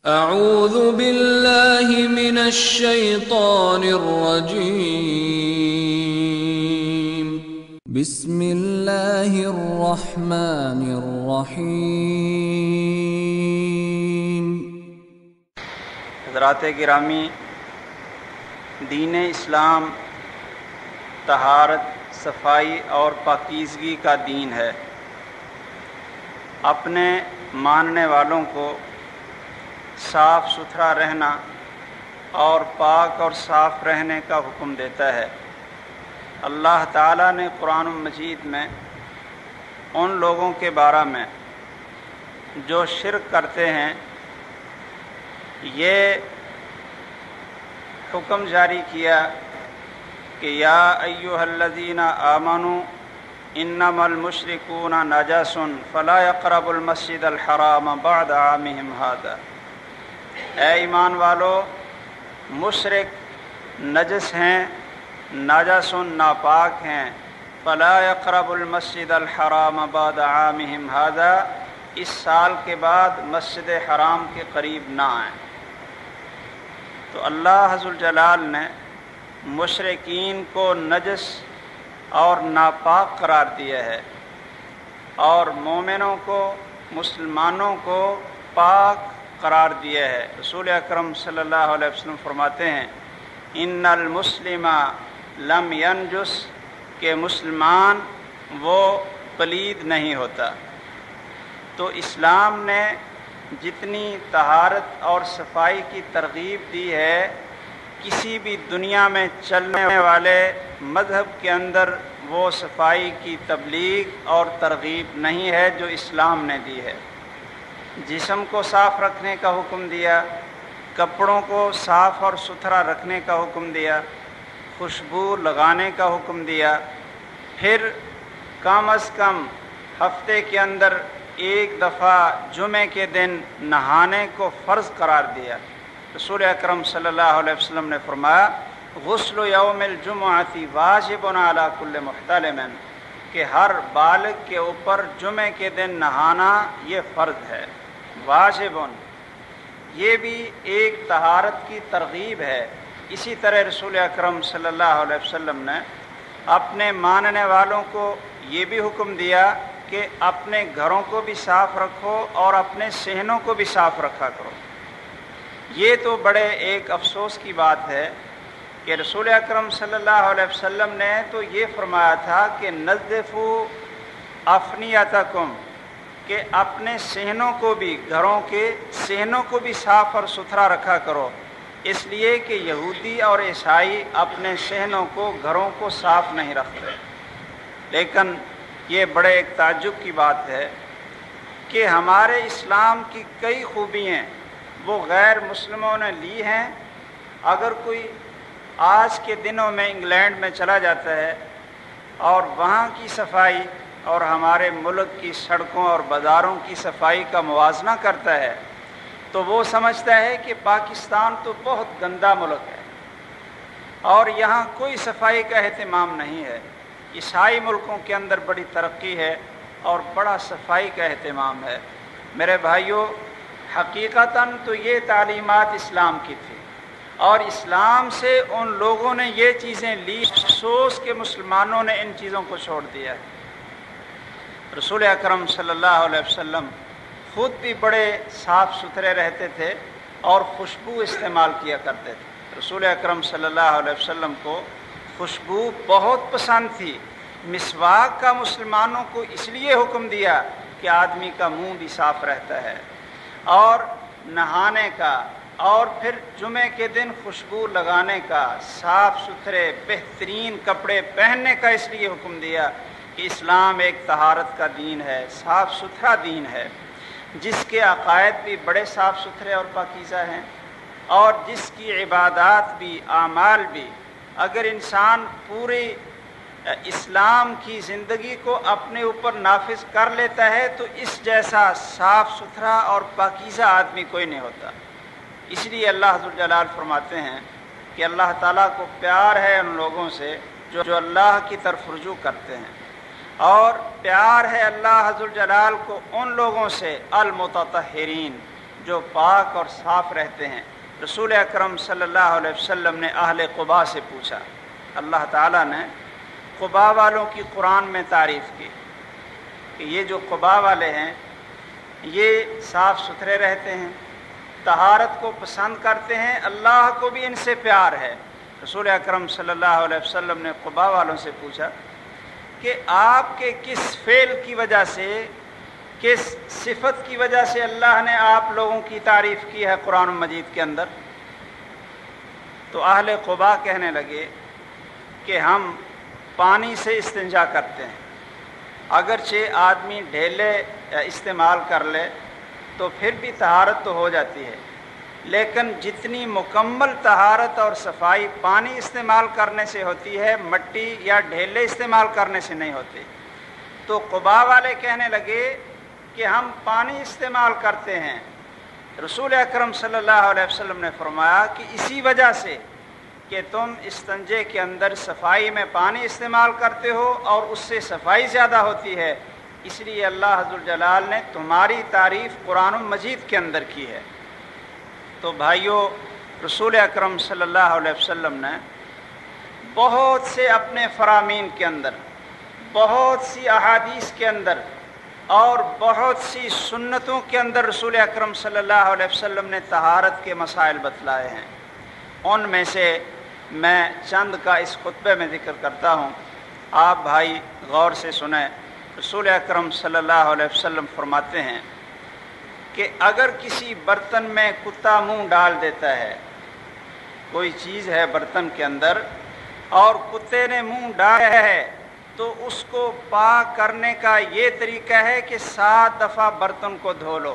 اعوذ باللہ من الشیطان الرجیم بسم اللہ الرحمن الرحیم۔ حضرات گرامی، دین اسلام طہارت، صفائی اور پاکیزگی کا دین ہے۔ اپنے ماننے والوں کو صاف ستھرا رہنا اور پاک اور صاف رہنے کا حکم دیتا ہے۔ اللہ تعالیٰ نے قرآن مجید میں ان لوگوں کے بارے میں جو شرک کرتے ہیں یہ حکم جاری کیا کہ یا ایھا الذین آمنوا انما المشرکون نجس فلا یقربوا المسجد الحرام بعد عامهم ھذا۔ اے ایمان والو، مشرک نجس ہیں، ناجس ناپاک ہیں، فلا یقربوا المسجد الحرام بعد عامهم ھذا، اس سال کے بعد مسجد حرام کے قریب نہ آئیں۔ تو اللہ عز وجل نے مشرکین کو نجس اور ناپاک قرار دیا ہے، اور مومنوں کو، مسلمانوں کو پاک قرار دیا ہے۔ رسول اکرم صلی اللہ علیہ وسلم فرماتے ہیں ان المسلم لم ینجس، کہ مسلمان وہ پلید نہیں ہوتا۔ تو اسلام نے جتنی طہارت اور صفائی کی ترغیب دی ہے، کسی بھی دنیا میں چلنے والے مذہب کے اندر وہ صفائی کی تبلیغ اور ترغیب نہیں ہے جو اسلام نے دی ہے۔ جسم کو صاف رکھنے کا حکم دیا، کپڑوں کو صاف اور ستھرا رکھنے کا حکم دیا، خوشبو لگانے کا حکم دیا، پھر کم از کم ہفتے کے اندر ایک دفعہ جمعے کے دن نہانے کو فرض قرار دیا۔ رسول اکرم صلی اللہ علیہ وسلم نے فرمایا غسل یوم الجمعۃ واجب علی کل محتلم، کہ ہر بالغ کے اوپر جمعے کے دن نہانا یہ فرض ہے، واجب۔ یہ بھی ایک طہارت کی ترغیب ہے۔ اسی طرح رسول اکرم صلی اللہ علیہ وسلم نے اپنے ماننے والوں کو یہ بھی حکم دیا کہ اپنے گھروں کو بھی صاف رکھو اور اپنے صحنوں کو بھی صاف رکھا کرو۔ یہ تو بڑے ایک افسوس کی بات ہے کہ رسول اکرم صلی اللہ علیہ وسلم نے تو یہ فرمایا تھا کہ نظفوا افنیتکم، کہ اپنے صحنوں کو بھی، گھروں کے صحنوں کو بھی صاف اور ستھرا رکھا کرو، اس لیے کہ یہودی اور عیسائی اپنے صحنوں کو، گھروں کو صاف نہیں رکھتے۔ لیکن یہ بڑے ایک تعجب کی بات ہے کہ ہمارے اسلام کی کئی خوبیاں وہ غیر مسلموں نے لی ہیں۔ اگر کوئی آج کے دنوں میں انگلینڈ میں چلا جاتا ہے اور وہاں کی صفائی اور ہمارے ملک کی سڑکوں اور بازاروں کی صفائی کا موازنہ کرتا ہے تو وہ سمجھتا ہے کہ پاکستان تو بہت گندا ملک ہے اور یہاں کوئی صفائی کا اہتمام نہیں ہے۔ عیسائی ملکوں کے اندر بڑی ترقی ہے اور بڑا صفائی کا اہتمام ہے۔ میرے بھائیوں، حقیقتاً تو یہ تعلیمات اسلام کی تھی، اور اسلام سے ان لوگوں نے یہ چیزیں لی، افسوس کہ مسلمانوں نے ان چیزوں کو چھوڑ دیا ہے۔ رسول اکرم صلی اللہ علیہ وسلم خود بھی بڑے صاف ستھرے رہتے تھے اور خوشبو استعمال کیا کرتے تھے۔ رسول اکرم صلی اللہ علیہ وسلم کو خوشبو بہت پسند تھی۔ مسواک کا مسلمانوں کو اس لیے حکم دیا کہ آدمی کا منہ بھی صاف رہتا ہے، اور نہانے کا، اور پھر جمعے کے دن خوشبو لگانے کا، صاف ستھرے بہترین کپڑے پہننے کا اس لیے حکم دیا کہ اسلام ایک طہارت کا دین ہے، صاف ستھرا دین ہے، جس کے عقائد بھی بڑے صاف ستھرے اور پاکیزہ ہیں، اور جس کی عبادات بھی، اعمال بھی، اگر انسان پوری اسلام کی زندگی کو اپنے اوپر نافذ کر لیتا ہے تو اس جیسا صاف ستھرا اور پاکیزہ آدمی کوئی نہیں ہوتا۔ اس لیے اللہ عز و جل فرماتے ہیں کہ اللہ تعالیٰ کو پیار ہے ان لوگوں سے جو اللہ کی طرف رجوع کرتے ہیں، اور پیار ہے اللہ حضر جلال کو ان لوگوں سے المتطہرین جو پاک اور صاف رہتے ہیں۔ رسول اکرم صلی اللہ علیہ وسلم نے اہل قباء سے پوچھا، اللہ تعالیٰ نے قباء والوں کی قرآن میں تعریف کی کہ یہ جو قباء والے ہیں یہ صاف ستھرے رہتے ہیں، طہارت کو پسند کرتے ہیں، اللہ کو بھی ان سے پیار ہے۔ رسول اکرم صلی اللہ علیہ وسلم نے قباء والوں سے پوچھا کہ آپ کے کس فعل کی وجہ سے، کس صفت کی وجہ سے اللہ نے آپ لوگوں کی تعریف کی ہے قرآن مجید کے اندر؟ تو اہل قباء کہنے لگے کہ ہم پانی سے استنجا کرتے ہیں، اگرچہ آدمی ڈھیلے استعمال کر لے تو پھر بھی طہارت تو ہو جاتی ہے، لیکن جتنی مکمل طہارت اور صفائی پانی استعمال کرنے سے ہوتی ہے مٹی یا ڈھیلے استعمال کرنے سے نہیں ہوتی۔ تو قباء والے کہنے لگے کہ ہم پانی استعمال کرتے ہیں۔ رسول اکرم صلی اللہ علیہ وسلم نے فرمایا کہ اسی وجہ سے کہ تم استنجے کے اندر صفائی میں پانی استعمال کرتے ہو اور اس سے صفائی زیادہ ہوتی ہے، اس لیے اللہ ذوالجلال نے تمہاری تعریف قرآن مجید کے اندر کی ہے۔ تو بھائیو، رسول اکرم صلی اللہ علیہ وسلم نے بہت سے اپنے فرامین کے اندر، بہت سی احادیث کے اندر اور بہت سی سنتوں کے اندر رسول اکرم صلی اللہ علیہ وسلم نے طہارت کے مسائل بتلائے ہیں۔ ان میں سے میں چند کا اس خطبے میں ذکر کرتا ہوں، آپ بھائی غور سے سنیں۔ رسول اکرم صلی اللہ علیہ وسلم فرماتے ہیں کہ اگر کسی برتن میں کتا منہ ڈال دیتا ہے، کوئی چیز ہے برتن کے اندر اور کتے نے منہ ڈالا ہے، تو اس کو پاک کرنے کا یہ طریقہ ہے کہ 7 دفعہ برتن کو دھو لو۔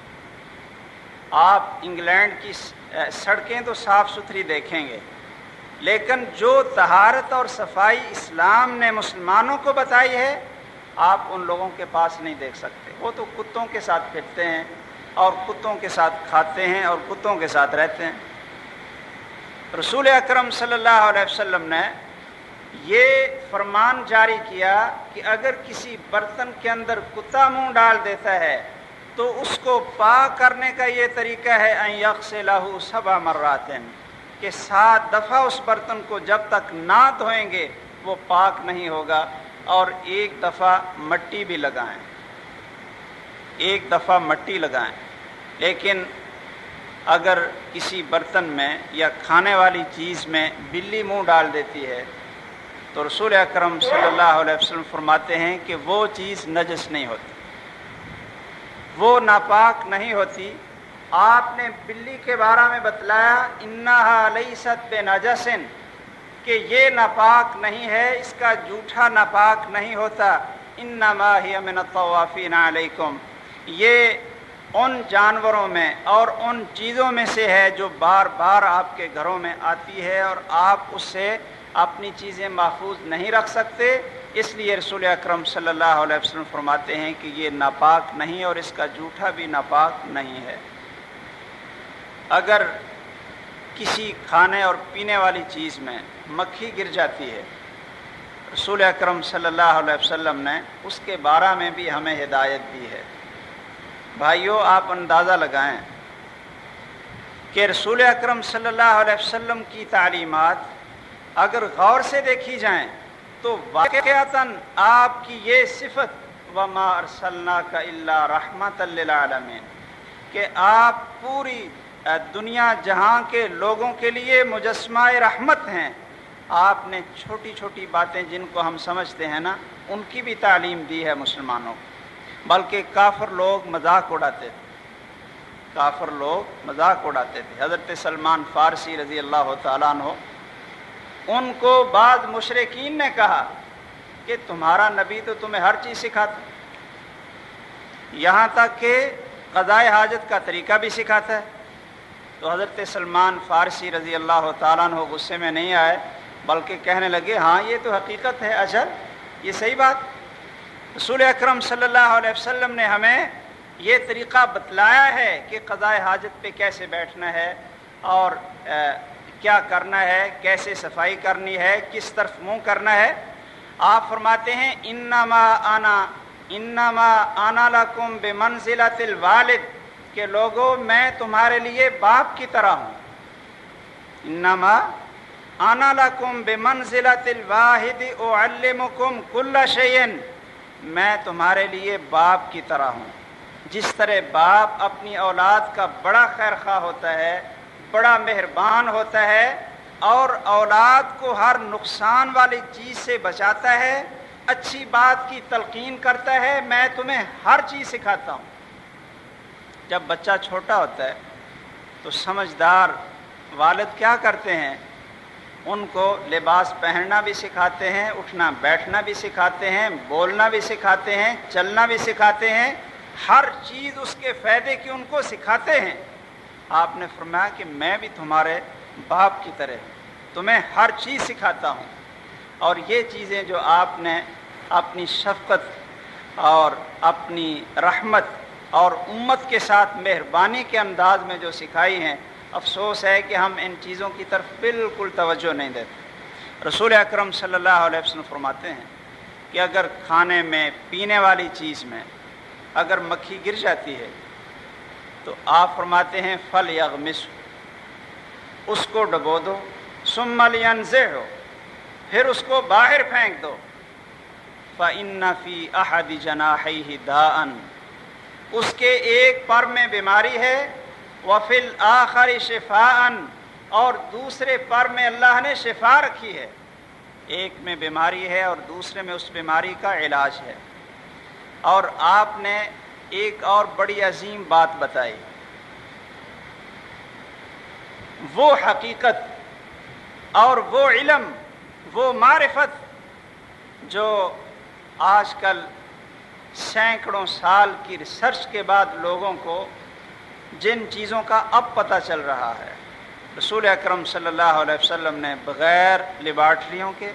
آپ انگلینڈ کی سڑکیں تو صاف ستھری دیکھیں گے، لیکن جو طہارت اور صفائی اسلام نے مسلمانوں کو بتائی ہے آپ ان لوگوں کے پاس نہیں دیکھ سکتے۔ وہ تو کتوں کے ساتھ پھرتے ہیں اور کتوں کے ساتھ کھاتے ہیں اور کتوں کے ساتھ رہتے ہیں۔ رسول اکرم صلی اللہ علیہ وسلم نے یہ فرمان جاری کیا کہ اگر کسی برتن کے اندر کتا منہ ڈال دیتا ہے تو اس کو پاک کرنے کا یہ طریقہ ہے ان یغسلہ 7 مرات، کہ 7 دفعہ اس برتن کو جب تک نہ دھوئیں گے وہ پاک نہیں ہوگا، اور 1 دفعہ مٹی بھی لگائیں، 1 دفعہ مٹی لگائیں۔ لیکن اگر کسی برتن میں یا کھانے والی چیز میں بلی منہ ڈال دیتی ہے تو رسول اکرم صلی اللہ علیہ وسلم فرماتے ہیں کہ وہ چیز نجس نہیں ہوتی، وہ ناپاک نہیں ہوتی۔ آپ نے بلی کے بارے میں بتلایا انہا لیست بنجس، کہ یہ ناپاک نہیں ہے، اس کا جوٹھا ناپاک نہیں ہوتا، انما ہی من الطوافین علیکم، یہ ان جانوروں میں اور ان چیزوں میں سے ہے جو بار بار آپ کے گھروں میں آتی ہے اور آپ اس سے اپنی چیزیں محفوظ نہیں رکھ سکتے، اس لیے رسول اکرم صلی اللہ علیہ وسلم فرماتے ہیں کہ یہ ناپاک نہیں اور اس کا جوٹھا بھی ناپاک نہیں ہے۔ اگر کسی کھانے اور پینے والی چیز میں مکھی گر جاتی ہے، رسول اکرم صلی اللہ علیہ وسلم نے اس کے بارے میں بھی ہمیں ہدایت دی ہے۔ بھائیو، آپ اندازہ لگائیں کہ رسول اکرم صلی اللہ علیہ وسلم کی تعلیمات اگر غور سے دیکھی جائیں تو واقعتاً آپ کی یہ صفت وَمَا أَرْسَلْنَاكَ إِلَّا رَحْمَةً لِّلْعَالَمِينَ، کہ آپ پوری دنیا جہاں کے لوگوں کے لیے مجسمہ رحمت ہیں، آپ نے چھوٹی چھوٹی باتیں جن کو ہم سمجھتے ہیں نا، ان کی بھی تعلیم دی ہے مسلمانوں کو۔ بلکہ کافر لوگ مذاق اڑاتے تھے، کافر لوگ مذاق اڑاتے تھے۔ حضرت سلمان فارسی رضی اللہ تعالیٰ عنہ، ان کو بعض مشرکین نے کہا کہ تمہارا نبی تو تمہیں ہر چیز سکھاتا، یہاں تک کہ قضاء حاجت کا طریقہ بھی سکھاتا ہے۔ تو حضرت سلمان فارسی رضی اللہ تعالیٰ عنہ غصے میں نہیں آئے، بلکہ کہنے لگے ہاں یہ تو حقیقت ہے، اجل یہ صحیح بات، رسول اکرم صلی اللہ علیہ وسلم نے ہمیں یہ طریقہ بتلایا ہے کہ قضاء حاجت پہ کیسے بیٹھنا ہے اور کیا کرنا ہے، کیسے صفائی کرنی ہے، کس طرف منہ کرنا ہے۔ آپ فرماتے ہیں انما انا لکم بمنزلۃ الوالد، کہ لوگوں میں تمہارے لیے باپ کی طرح ہوں. انما انا لکم بمنزلۃ الواحد اعلمکم کل شیء، میں تمہارے لیے باپ کی طرح ہوں. جس طرح باپ اپنی اولاد کا بڑا خیر خواہ ہوتا ہے، بڑا مہربان ہوتا ہے اور اولاد کو ہر نقصان والی چیز سے بچاتا ہے، اچھی بات کی تلقین کرتا ہے، میں تمہیں ہر چیز سکھاتا ہوں. جب بچہ چھوٹا ہوتا ہے تو سمجھدار والد کیا کرتے ہیں؟ ان کو لباس پہننا بھی سکھاتے ہیں، اٹھنا بیٹھنا بھی سکھاتے ہیں، بولنا بھی سکھاتے ہیں، چلنا بھی سکھاتے ہیں، ہر چیز اس کے فائدے کی ان کو سکھاتے ہیں. آپ نے فرمایا کہ میں بھی تمہارے باپ کی طرح تمہیں ہر چیز سکھاتا ہوں. اور یہ چیزیں جو آپ نے اپنی شفقت اور اپنی رحمت اور امت کے ساتھ مہربانی کے انداز میں جو سکھائی ہیں، افسوس ہے کہ ہم ان چیزوں کی طرف بالکل توجہ نہیں دیتے. رسول اکرم صلی اللہ علیہ وسلم فرماتے ہیں کہ اگر کھانے میں، پینے والی چیز میں اگر مکھی گر جاتی ہے تو آپ فرماتے ہیں فَلْيَغْمِسْ، اس کو ڈبو دو، ثُمَّ لْيَنزِعْهُ، پھر اس کو باہر پھینک دو. فَإِنَّ فِي أَحَدِ جَنَاحَيْهِ دَاءً، اس کے ایک پر میں بیماری ہے، وَفِي الْآخَرِ شِفَاءً، اور دوسرے پر میں اللہ نے شفا رکھی ہے. ایک میں بیماری ہے اور دوسرے میں اس بیماری کا علاج ہے. اور آپ نے ایک اور بڑی عظیم بات بتائی، وہ حقیقت اور وہ علم، وہ معرفت جو آج کل سینکڑوں سال کی ریسرچ کے بعد لوگوں کو جن چیزوں کا اب پتہ چل رہا ہے. رسول اکرم صلی اللہ علیہ وسلم نے بغیر لیبارٹریوں کے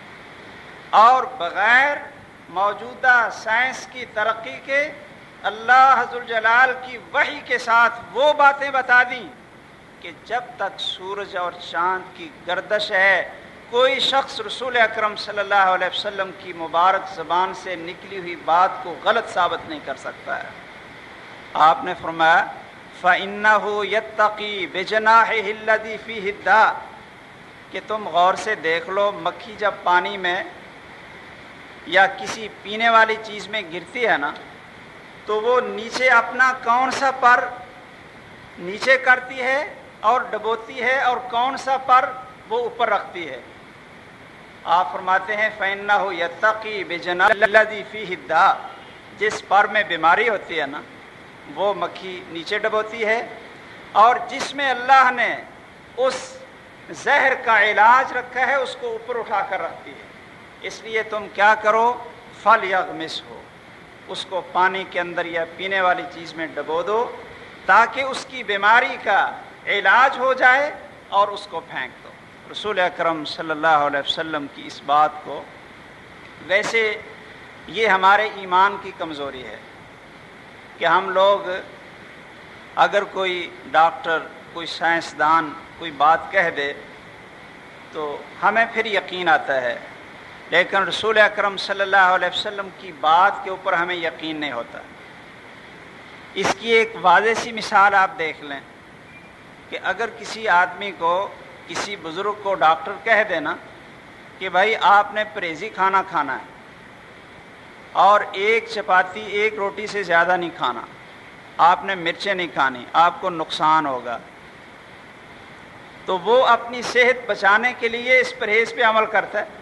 اور بغیر موجودہ سائنس کی ترقی کے اللہ ذوالجلال کی وحی کے ساتھ وہ باتیں بتا دیں کہ جب تک سورج اور چاند کی گردش ہے، کوئی شخص رسول اکرم صلی اللہ علیہ وسلم کی مبارک زبان سے نکلی ہوئی بات کو غلط ثابت نہیں کر سکتا ہے. آپ نے فرمایا فَإِنَّهُ يَتَّقِي بِجَنَاحِهِ الَّذِي فِيهِ الدَّاءُ، کہ تم غور سے دیکھ لو، مکھی جب پانی میں یا کسی پینے والی چیز میں گرتی ہے نا تو وہ نیچے اپنا کون سا پر نیچے کرتی ہے اور ڈبوتی ہے اور کون سا پر وہ اوپر رکھتی ہے. آپ فرماتے ہیں فَإِنَّهُ يَتَّقِي بِجَنَاحِهِ الَّذِي فِيهِ الدَّاءُ، جس پر میں بیماری ہوتی ہے نا وہ مکھی نیچے ڈبوتی ہے، اور جس میں اللہ نے اس زہر کا علاج رکھا ہے اس کو اوپر اٹھا کر رکھتی ہے. اس لیے تم کیا کرو، فَلْيَغْمِسْهُ، اس کو پانی کے اندر یا پینے والی چیز میں ڈبو دو تاکہ اس کی بیماری کا علاج ہو جائے اور اس کو پھینک دو. رسول اکرم صلی اللہ علیہ وسلم کی اس بات کو، ویسے یہ ہمارے ایمان کی کمزوری ہے کہ ہم لوگ اگر کوئی ڈاکٹر، کوئی سائنسدان کوئی بات کہہ دے تو ہمیں پھر یقین آتا ہے، لیکن رسول اکرم صلی اللہ علیہ وسلم کی بات کے اوپر ہمیں یقین نہیں ہوتا. اس کی ایک واضح سی مثال آپ دیکھ لیں کہ اگر کسی آدمی کو، کسی بزرگ کو ڈاکٹر کہہ دینا کہ بھائی آپ نے پرہیزی کھانا کھانا ہے اور ایک چپاتی ایک روٹی سے زیادہ نہیں کھانا، آپ نے مرچیں نہیں کھانی، آپ کو نقصان ہوگا، تو وہ اپنی صحت بچانے کے لیے اس پرہیز پہ عمل کرتا ہے.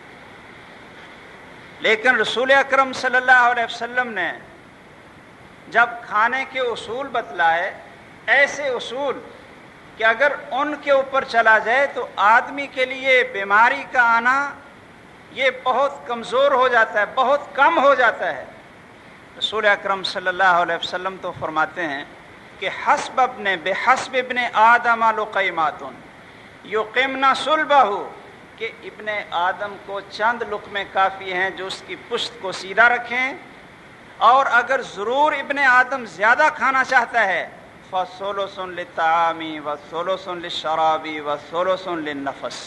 لیکن رسول اکرم صلی اللہ علیہ وسلم نے جب کھانے کے اصول بتلائے، ایسے اصول کہ اگر ان کے اوپر چلا جائے تو آدمی کے لیے بیماری کا آنا یہ بہت کمزور ہو جاتا ہے، بہت کم ہو جاتا ہے. رسول اکرم صلی اللہ علیہ وسلم تو فرماتے ہیں کہ بحسب ابن آدم لقیمات یقمن صلبہ، کہ ابن آدم کو چند لقمے کافی ہیں جو اس کی پشت کو سیدھا رکھیں، اور اگر ضرور ابن آدم زیادہ کھانا چاہتا ہے فَثُلُثٌ لِلطَّعَامِ وَثُلُثٌ لِلشَّرَابِ وَثُلُثٌ لِلنَّفَسِ،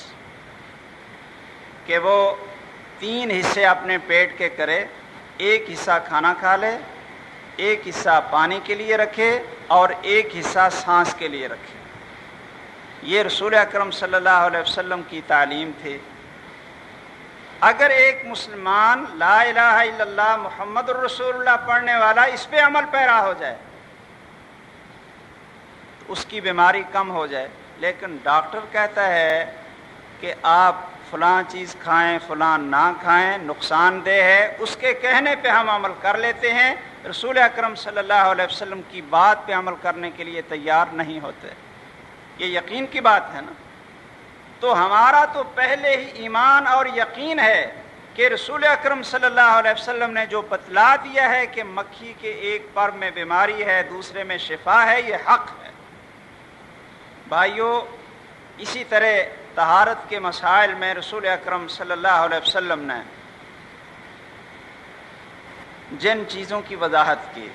کہ وہ 3 حصے اپنے پیٹ کے کرے، ایک حصہ کھانا کھا لے، ایک حصہ پانی کے لیے رکھے اور ایک حصہ سانس کے لیے رکھے۔ یہ رسول اکرم صلی اللہ علیہ وسلم کی تعلیم تھی۔ اگر ایک مسلمان لا الہ الا اللہ محمد الرسول اللہ پڑھنے والا اس پہ عمل پیرا ہو جائے تو اس کی بیماری کم ہو جائے، لیکن ڈاکٹر کہتا ہے کہ آپ فلاں چیز کھائیں فلاں نہ کھائیں، نقصان دہ ہے، اس کے کہنے پہ ہم عمل کر لیتے ہیں، رسول اکرم صلی اللہ علیہ وسلم کی بات پہ عمل کرنے کے لیے تیار نہیں ہوتے۔ یہ یقین کی بات ہے نا۔ تو ہمارا تو پہلے ہی ایمان اور یقین ہے کہ رسول اکرم صلی اللہ علیہ وسلم نے جو بتلا دیا ہے کہ مکھی کے ایک پر میں بیماری ہے دوسرے میں شفا ہے، یہ حق ہے۔ بھائیو، اسی طرح طہارت کے مسائل میں رسول اکرم صلی اللہ علیہ وسلم نے جن چیزوں کی وضاحت کی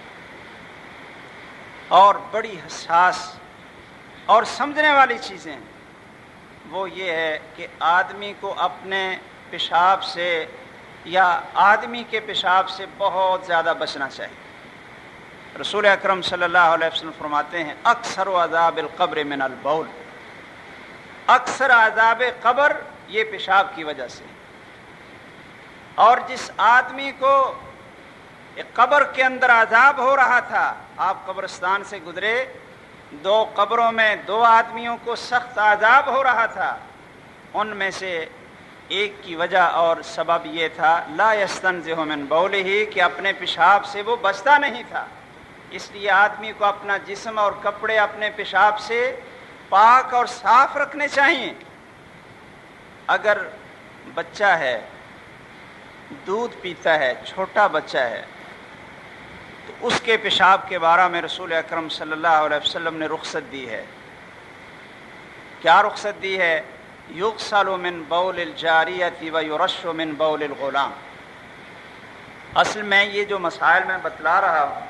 اور بڑی حساس اور سمجھنے والی چیزیں، وہ یہ ہے کہ آدمی کو اپنے پیشاب سے یا آدمی کے پیشاب سے بہت زیادہ بچنا چاہیے۔ رسول اکرم صلی اللہ علیہ وسلم فرماتے ہیں اکثر عذاب القبر من البول، اکثر عذاب قبر یہ پیشاب کی وجہ سے۔ اور جس آدمی کو قبر کے اندر عذاب ہو رہا تھا، آپ قبرستان سے گزرے، 2 قبروں میں 2 آدمیوں کو سخت عذاب ہو رہا تھا، ان میں سے ایک کی وجہ اور سبب یہ تھا لا یستنزہ من بولہ، کہ اپنے پیشاب سے وہ بچتا نہیں تھا۔ اس لیے آدمی کو اپنا جسم اور کپڑے اپنے پیشاب سے پاک اور صاف رکھنے چاہیے۔ اگر بچہ ہے دودھ پیتا ہے، چھوٹا بچہ ہے، تو اس کے پیشاب کے بارے میں رسول اکرم صلی اللہ علیہ وسلم نے رخصت دی ہے۔ کیا رخصت دی ہے؟ یغسل من بول الجاریۃ ویرش من بول الغلام۔ اصل میں یہ جو مسائل میں بتلا رہا ہوں،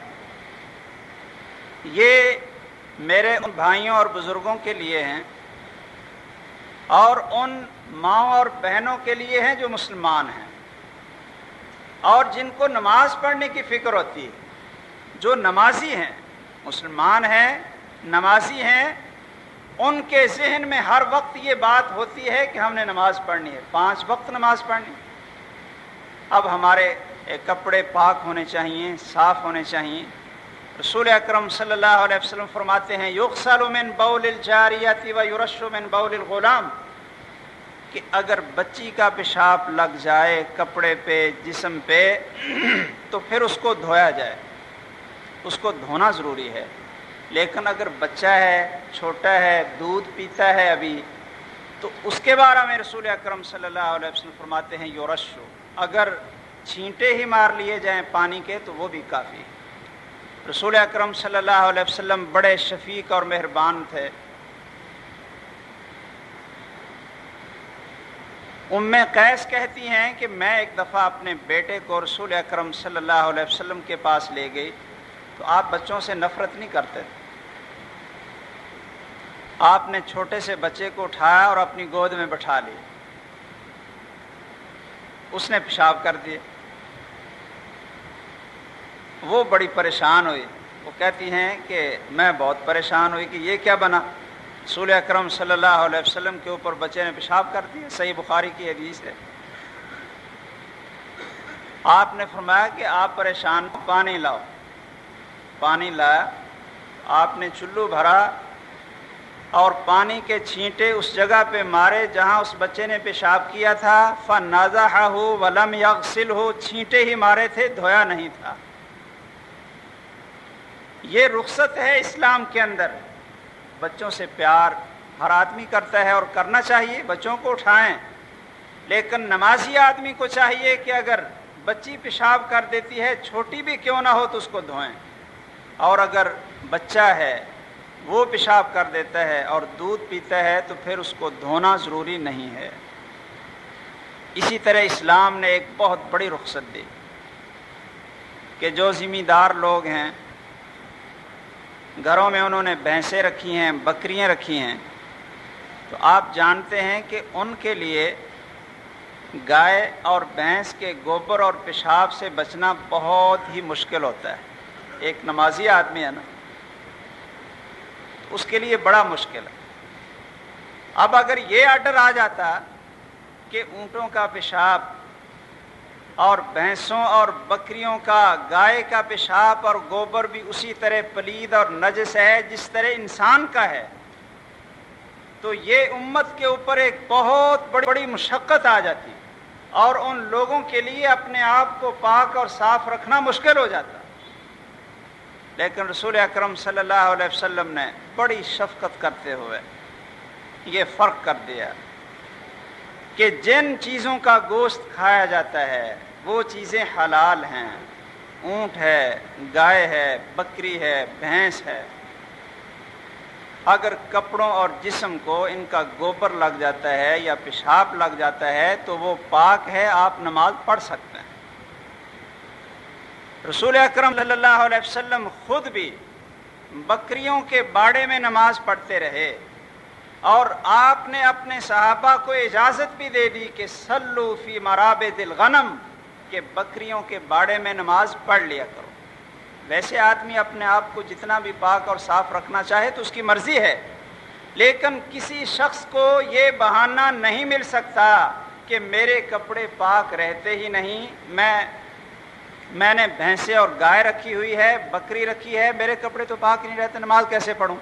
یہ میرے ان بھائیوں اور بزرگوں کے لیے ہیں اور ان ماؤں اور بہنوں کے لیے ہیں جو مسلمان ہیں اور جن کو نماز پڑھنے کی فکر ہوتی ہے، جو نمازی ہیں، مسلمان ہیں، نمازی ہیں، ان کے ذہن میں ہر وقت یہ بات ہوتی ہے کہ ہم نے نماز پڑھنی ہے، 5 وقت نماز پڑھنی ہے۔ اب ہمارے کپڑے پاک ہونے چاہیے، صاف ہونے چاہیے۔ رسول اکرم صلی اللہ علیہ وسلم فرماتے ہیں یغسل من بول الجاریۃ ویرش من بول الغلام، کہ اگر بچی کا پیشاب لگ جائے کپڑے پہ، جسم پہ، تو پھر اس کو دھویا جائے، اس کو دھونا ضروری ہے۔ لیکن اگر بچہ ہے، چھوٹا ہے، دودھ پیتا ہے ابھی، تو اس کے بارے میں رسول اکرم صلی اللہ علیہ وسلم فرماتے ہیں یورشو، اگر چھینٹے ہی مار لیے جائیں پانی کے تو وہ بھی کافی ہے۔ رسول اکرم صلی اللہ علیہ وسلم بڑے شفیق اور مہربان تھے۔ ام قیس کہتی ہیں کہ میں ایک دفعہ اپنے بیٹے کو رسول اکرم صلی اللہ علیہ وسلم کے پاس لے گئی، تو آپ بچوں سے نفرت نہیں کرتے تھے۔ آپ نے چھوٹے سے بچے کو اٹھایا اور اپنی گود میں بٹھا لیا، اس نے پیشاب کر دیے۔ وہ بڑی پریشان ہوئی، وہ کہتی ہیں کہ میں بہت پریشان ہوئی کہ یہ کیا بنا، رسول اکرم صلی اللہ علیہ وسلم کے اوپر بچے نے پیشاب کر دیا۔ صحیح بخاری کی حدیث ہے۔ آپ نے فرمایا کہ آپ پریشان، پانی لاؤ۔ پانی لایا، آپ نے چلو بھرا اور پانی کے چھینٹے اس جگہ پہ مارے جہاں اس بچے نے پیشاب کیا تھا، فَنَزَحَهُ وَلَمْ يَغْسِلْهُ، چھینٹے ہی مارے تھے، دھویا نہیں تھا۔ یہ رخصت ہے اسلام کے اندر۔ بچوں سے پیار ہر آدمی کرتا ہے اور کرنا چاہیے، بچوں کو اٹھائیں، لیکن نمازی آدمی کو چاہیے کہ اگر بچی پیشاب کر دیتی ہے، چھوٹی بھی کیوں نہ ہو، تو اس کو دھوئیں، اور اگر بچہ ہے وہ پیشاب کر دیتا ہے اور دودھ پیتا ہے تو پھر اس کو دھونا ضروری نہیں ہے۔ اسی طرح اسلام نے ایک بہت بڑی رخصت دی کہ جو ذمہ دار لوگ ہیں، گھروں میں انہوں نے بھینسیں رکھی ہیں، بکریاں رکھی ہیں، تو آپ جانتے ہیں کہ ان کے لیے گائے اور بھینس کے گوبر اور پیشاب سے بچنا بہت ہی مشکل ہوتا ہے۔ ایک نمازی آدمی ہے نا، اس کے لیے بڑا مشکل ہے۔ اب اگر یہ آرڈر آ جاتا کہ اونٹوں کا پیشاب اور بھینسوں اور بکریوں کا، گائے کا پیشاب اور گوبر بھی اسی طرح پلید اور نجس ہے جس طرح انسان کا ہے، تو یہ امت کے اوپر ایک بہت بڑی مشقت آ جاتی اور ان لوگوں کے لیے اپنے آپ کو پاک اور صاف رکھنا مشکل ہو جاتا۔ لیکن رسول اکرم صلی اللہ علیہ وسلم نے بڑی شفقت کرتے ہوئے یہ فرق کر دیا کہ جن چیزوں کا گوشت کھایا جاتا ہے وہ چیزیں حلال ہیں، اونٹ ہے، گائے ہے، بکری ہے، بھینس ہے۔ اگر کپڑوں اور جسم کو ان کا گوبر لگ جاتا ہے یا پیشاب لگ جاتا ہے تو وہ پاک ہے، آپ نماز پڑھ سکتے ہیں۔ رسول اکرم صلی اللہ علیہ وسلم خود بھی بکریوں کے باڑے میں نماز پڑھتے رہے، اور آپ نے اپنے صحابہ کو اجازت بھی دے دی کہ صلو فی مرابد الغنم، کہ بکریوں کے باڑے میں نماز پڑھ لیا کرو۔ ویسے آدمی اپنے آپ کو جتنا بھی پاک اور صاف رکھنا چاہے تو اس کی مرضی ہے، لیکن کسی شخص کو یہ بہانہ نہیں مل سکتا کہ میرے کپڑے پاک رہتے ہی نہیں، میں نے بھینسیں اور گائے رکھی ہوئی ہے، بکری رکھی ہے، میرے کپڑے تو پاک نہیں رہتے، نماز کیسے پڑھوں؟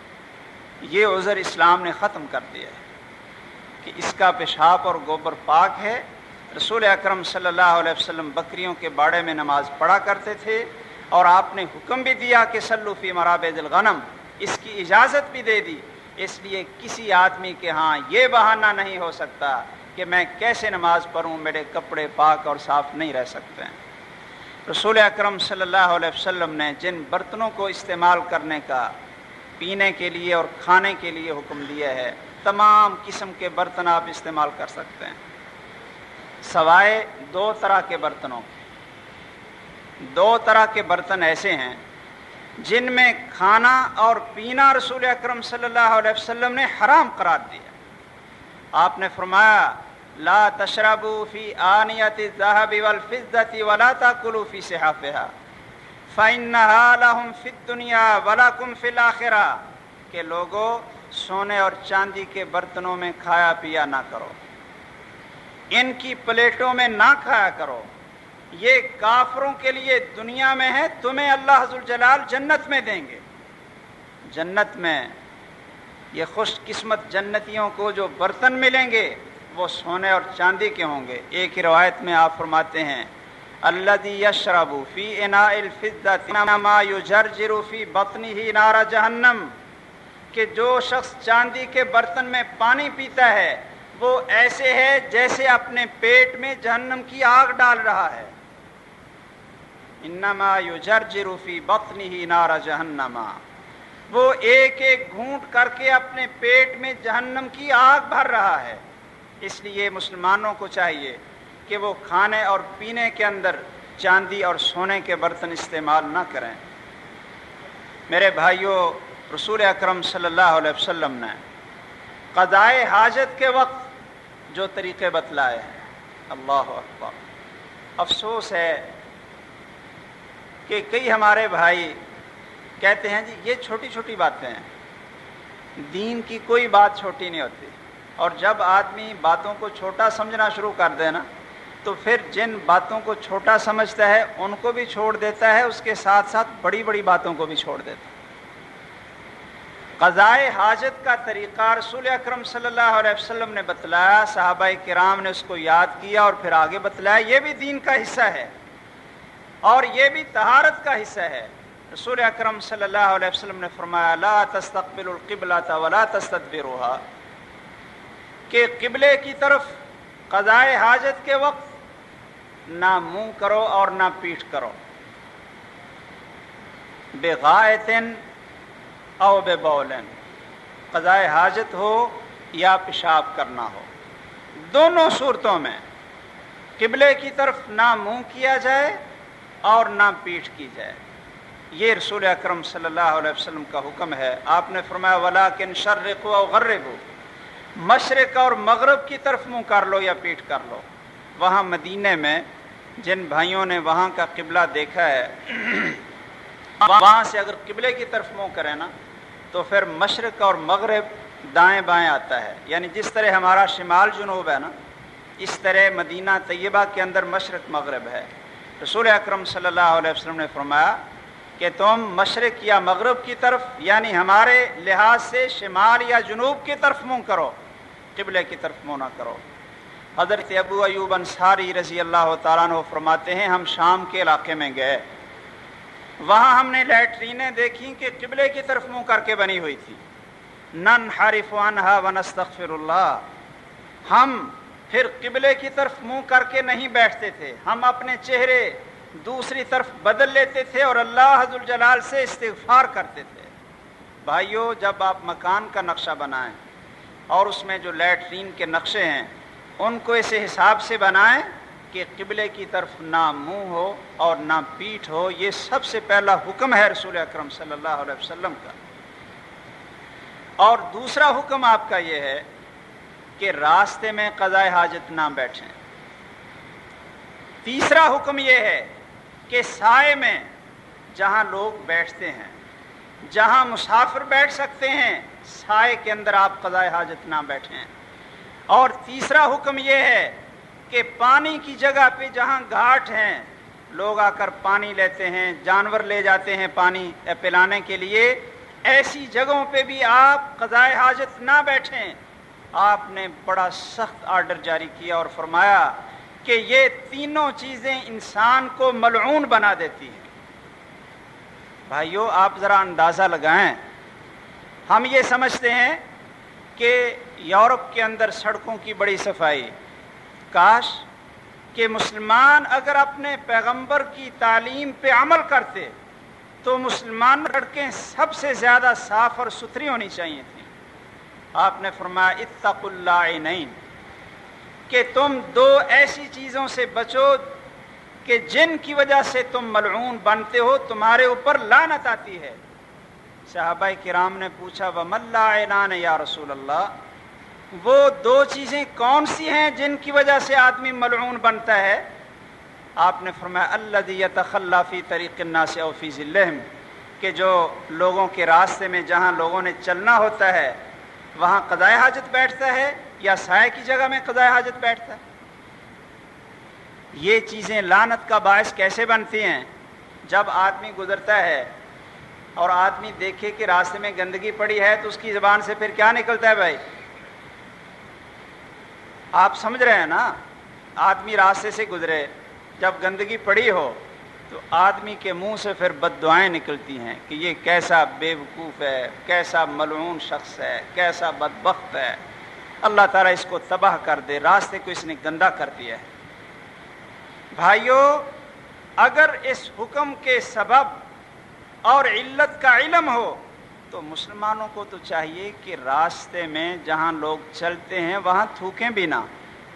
یہ عذر اسلام نے ختم کر دیا ہے کہ اس کا پیشاب اور گوبر پاک ہے۔ رسول اکرم صلی اللہ علیہ وسلم بکریوں کے باڑے میں نماز پڑھا کرتے تھے، اور آپ نے حکم بھی دیا کہ صلو فی مرابد الغنم، اس کی اجازت بھی دے دی۔ اس لیے کسی آدمی کے ہاں یہ بہانہ نہیں ہو سکتا کہ میں کیسے نماز پڑھوں، میرے کپڑے پاک اور صاف نہیں رہ سکتے ہیں۔ رسول اکرم صلی اللہ علیہ وسلم نے جن برتنوں کو استعمال کرنے کا پینے کے لیے اور کھانے کے لیے حکم دیا ہے، تمام قسم کے برتن آپ استعمال کر سکتے ہیں، سوائے دو طرح کے برتنوں کے۔ دو طرح کے برتن ایسے ہیں جن میں کھانا اور پینا رسول اکرم صلی اللہ علیہ وسلم نے حرام قرار دیا۔ آپ نے فرمایا لا تشربوا فی آنیۃ الذہب والفضۃ ولا تاکلوا فی صحافها فإنها لهم فی الدنیا ولکم فی الآخرہ، کہ لوگوں سونے اور چاندی کے برتنوں میں کھایا پیا نہ کرو، ان کی پلیٹوں میں نہ کھایا کرو، یہ کافروں کے لیے دنیا میں ہے، تمہیں اللہ ذوالجلال جنت میں دیں گے۔ جنت میں یہ خوش قسمت جنتیوں کو جو برتن ملیں گے وہ سونے اور چاندی کے ہوں گے۔ ایک روایت میں آپ فرماتے ہیں الذی یشرب فی اناء الفضۃ انما یجرجر فی بطنہ نار جہنم، کہ جو شخص چاندی کے برتن میں پانی پیتا ہے وہ ایسے ہے جیسے اپنے پیٹ میں جہنم کی آگ ڈال رہا ہے۔ انما یجرجر فی بطنہ نار جہنم، وہ ایک ایک گھونٹ کر کے اپنے پیٹ میں جہنم کی آگ بھر رہا ہے۔ اس لیے مسلمانوں کو چاہیے کہ وہ کھانے اور پینے کے اندر چاندی اور سونے کے برتن استعمال نہ کریں۔ میرے بھائیوں، رسول اکرم صلی اللہ علیہ وسلم نے قضائے حاجت کے وقت جو طریقے بتلائے ہیں، اللہ اکبر، افسوس ہے کہ کئی ہمارے بھائی کہتے ہیں جی یہ چھوٹی چھوٹی باتیں ہیں، دین کی کوئی بات چھوٹی نہیں ہوتی، اور جب آدمی باتوں کو چھوٹا سمجھنا شروع کر دے نا تو پھر جن باتوں کو چھوٹا سمجھتا ہے ان کو بھی چھوڑ دیتا ہے، اس کے ساتھ ساتھ بڑی بڑی باتوں کو بھی چھوڑ دیتا ہے۔ قضائے حاجت کا طریقہ رسول اکرم صلی اللہ علیہ وسلم نے بتلایا، صحابہ کرام نے اس کو یاد کیا اور پھر آگے بتلایا۔ یہ بھی دین کا حصہ ہے اور یہ بھی طہارت کا حصہ ہے۔ رسول اکرم صلی اللہ علیہ وسلم نے فرمایا لا تستقبلوا القبلۃ ولا تستدبروها، کہ قبلے کی طرف قضائے حاجت کے وقت نہ منہ کرو اور نہ پیٹھ کرو، بغائط او ببول، قضائے حاجت ہو یا پیشاب کرنا ہو، دونوں صورتوں میں قبلے کی طرف نہ منہ کیا جائے اور نہ پیٹھ کی جائے۔ یہ رسول اکرم صلی اللہ علیہ وسلم کا حکم ہے۔ آپ نے فرمایا ولیکن شرقوا او غربوا، مشرق اور مغرب کی طرف منہ کر لو یا پیٹھ کر لو۔ وہاں مدینے میں جن بھائیوں نے وہاں کا قبلہ دیکھا ہے وہاں سے اگر قبلے کی طرف منہ کریں نا تو پھر مشرق اور مغرب دائیں بائیں آتا ہے، یعنی جس طرح ہمارا شمال جنوب ہے نا، اس طرح مدینہ طیبہ کے اندر مشرق مغرب ہے۔ رسول اکرم صلی اللہ علیہ وسلم نے فرمایا کہ تم مشرق یا مغرب کی طرف، یعنی ہمارے لحاظ سے شمال یا جنوب کی طرف منہ کرو، قبلے کی طرف منہ نہ کرو۔ حضرت ابو ایوب انصاری رضی اللہ تعالیٰ عنہ فرماتے ہیں ہم شام کے علاقے میں گئے، وہاں ہم نے لیٹرینیں دیکھیں کہ قبلے کی طرف منہ کر کے بنی ہوئی تھی۔ ننحرف عنہا ونستغفر اللہ، ہم پھر قبلے کی طرف منہ کر کے نہیں بیٹھتے تھے، ہم اپنے چہرے دوسری طرف بدل لیتے تھے اور اللہ ذوالجلال سے استغفار کرتے تھے۔ بھائیو، جب آپ مکان کا نقشہ بنائیں اور اس میں جو لیٹرین کے نقشے ہیں ان کو اس حساب سے بنائیں کہ قبلے کی طرف نہ منہ ہو اور نہ پیٹھ ہو، یہ سب سے پہلا حکم ہے رسول اکرم صلی اللہ علیہ وسلم کا۔ اور دوسرا حکم آپ کا یہ ہے کہ راستے میں قضائے حاجت نہ بیٹھیں۔ تیسرا حکم یہ ہے کہ سائے میں جہاں لوگ بیٹھتے ہیں، جہاں مسافر بیٹھ سکتے ہیں، سائے کے اندر آپ قضائے حاجت نہ بیٹھیں۔ اور تیسرا حکم یہ ہے کہ پانی کی جگہ پہ جہاں گھاٹ ہیں، لوگ آ کر پانی لیتے ہیں، جانور لے جاتے ہیں پانی پلانے کے لیے، ایسی جگہوں پہ بھی آپ قضائے حاجت نہ بیٹھیں۔ آپ نے بڑا سخت آرڈر جاری کیا اور فرمایا کہ یہ تینوں چیزیں انسان کو ملعون بنا دیتی ہیں۔ بھائیو، آپ ذرا اندازہ لگائیں، ہم یہ سمجھتے ہیں کہ یورپ کے اندر سڑکوں کی بڑی صفائی، کاش کہ مسلمان اگر اپنے پیغمبر کی تعلیم پہ عمل کرتے تو مسلمان سڑکیں سب سے زیادہ صاف اور ستھری ہونی چاہیے تھیں۔ آپ نے فرمایا اتقوا اللاعنین، کہ تم دو ایسی چیزوں سے بچو کہ جن کی وجہ سے تم ملعون بنتے ہو، تمہارے اوپر لعنت آتی ہے۔ صحابہ کرام نے پوچھا وَمَا اللاعنان یا رسول اللہ، وہ دو چیزیں کون سی ہیں جن کی وجہ سے آدمی ملعون بنتا ہے؟ آپ نے فرمایا الذی یتخلی فی طریق الناس او فی ظلہم، کہ جو لوگوں کے راستے میں جہاں لوگوں نے چلنا ہوتا ہے وہاں قضائے حاجت بیٹھتا ہے یا سائے کی جگہ میں قضائے حاجت بیٹھتا ہے۔ یہ چیزیں لعنت کا باعث کیسے بنتی ہیں؟ جب آدمی گزرتا ہے اور آدمی دیکھے کہ راستے میں گندگی پڑی ہے تو اس کی زبان سے پھر کیا نکلتا ہے بھائی؟ آپ سمجھ رہے ہیں نا؟ آدمی راستے سے گزرے، جب گندگی پڑی ہو تو آدمی کے منہ سے پھر بد دعائیں نکلتی ہیں کہ یہ کیسا بے وقوف ہے، کیسا ملعون شخص ہے، کیسا بدبخت ہے، اللہ تعالیٰ اس کو تباہ کر دے، راستے کو اس نے گندا کر دیا ہے۔ بھائیو، اگر اس حکم کے سبب اور علت کا علم ہو تو مسلمانوں کو تو چاہیے کہ راستے میں جہاں لوگ چلتے ہیں وہاں تھوکیں بھی نہ،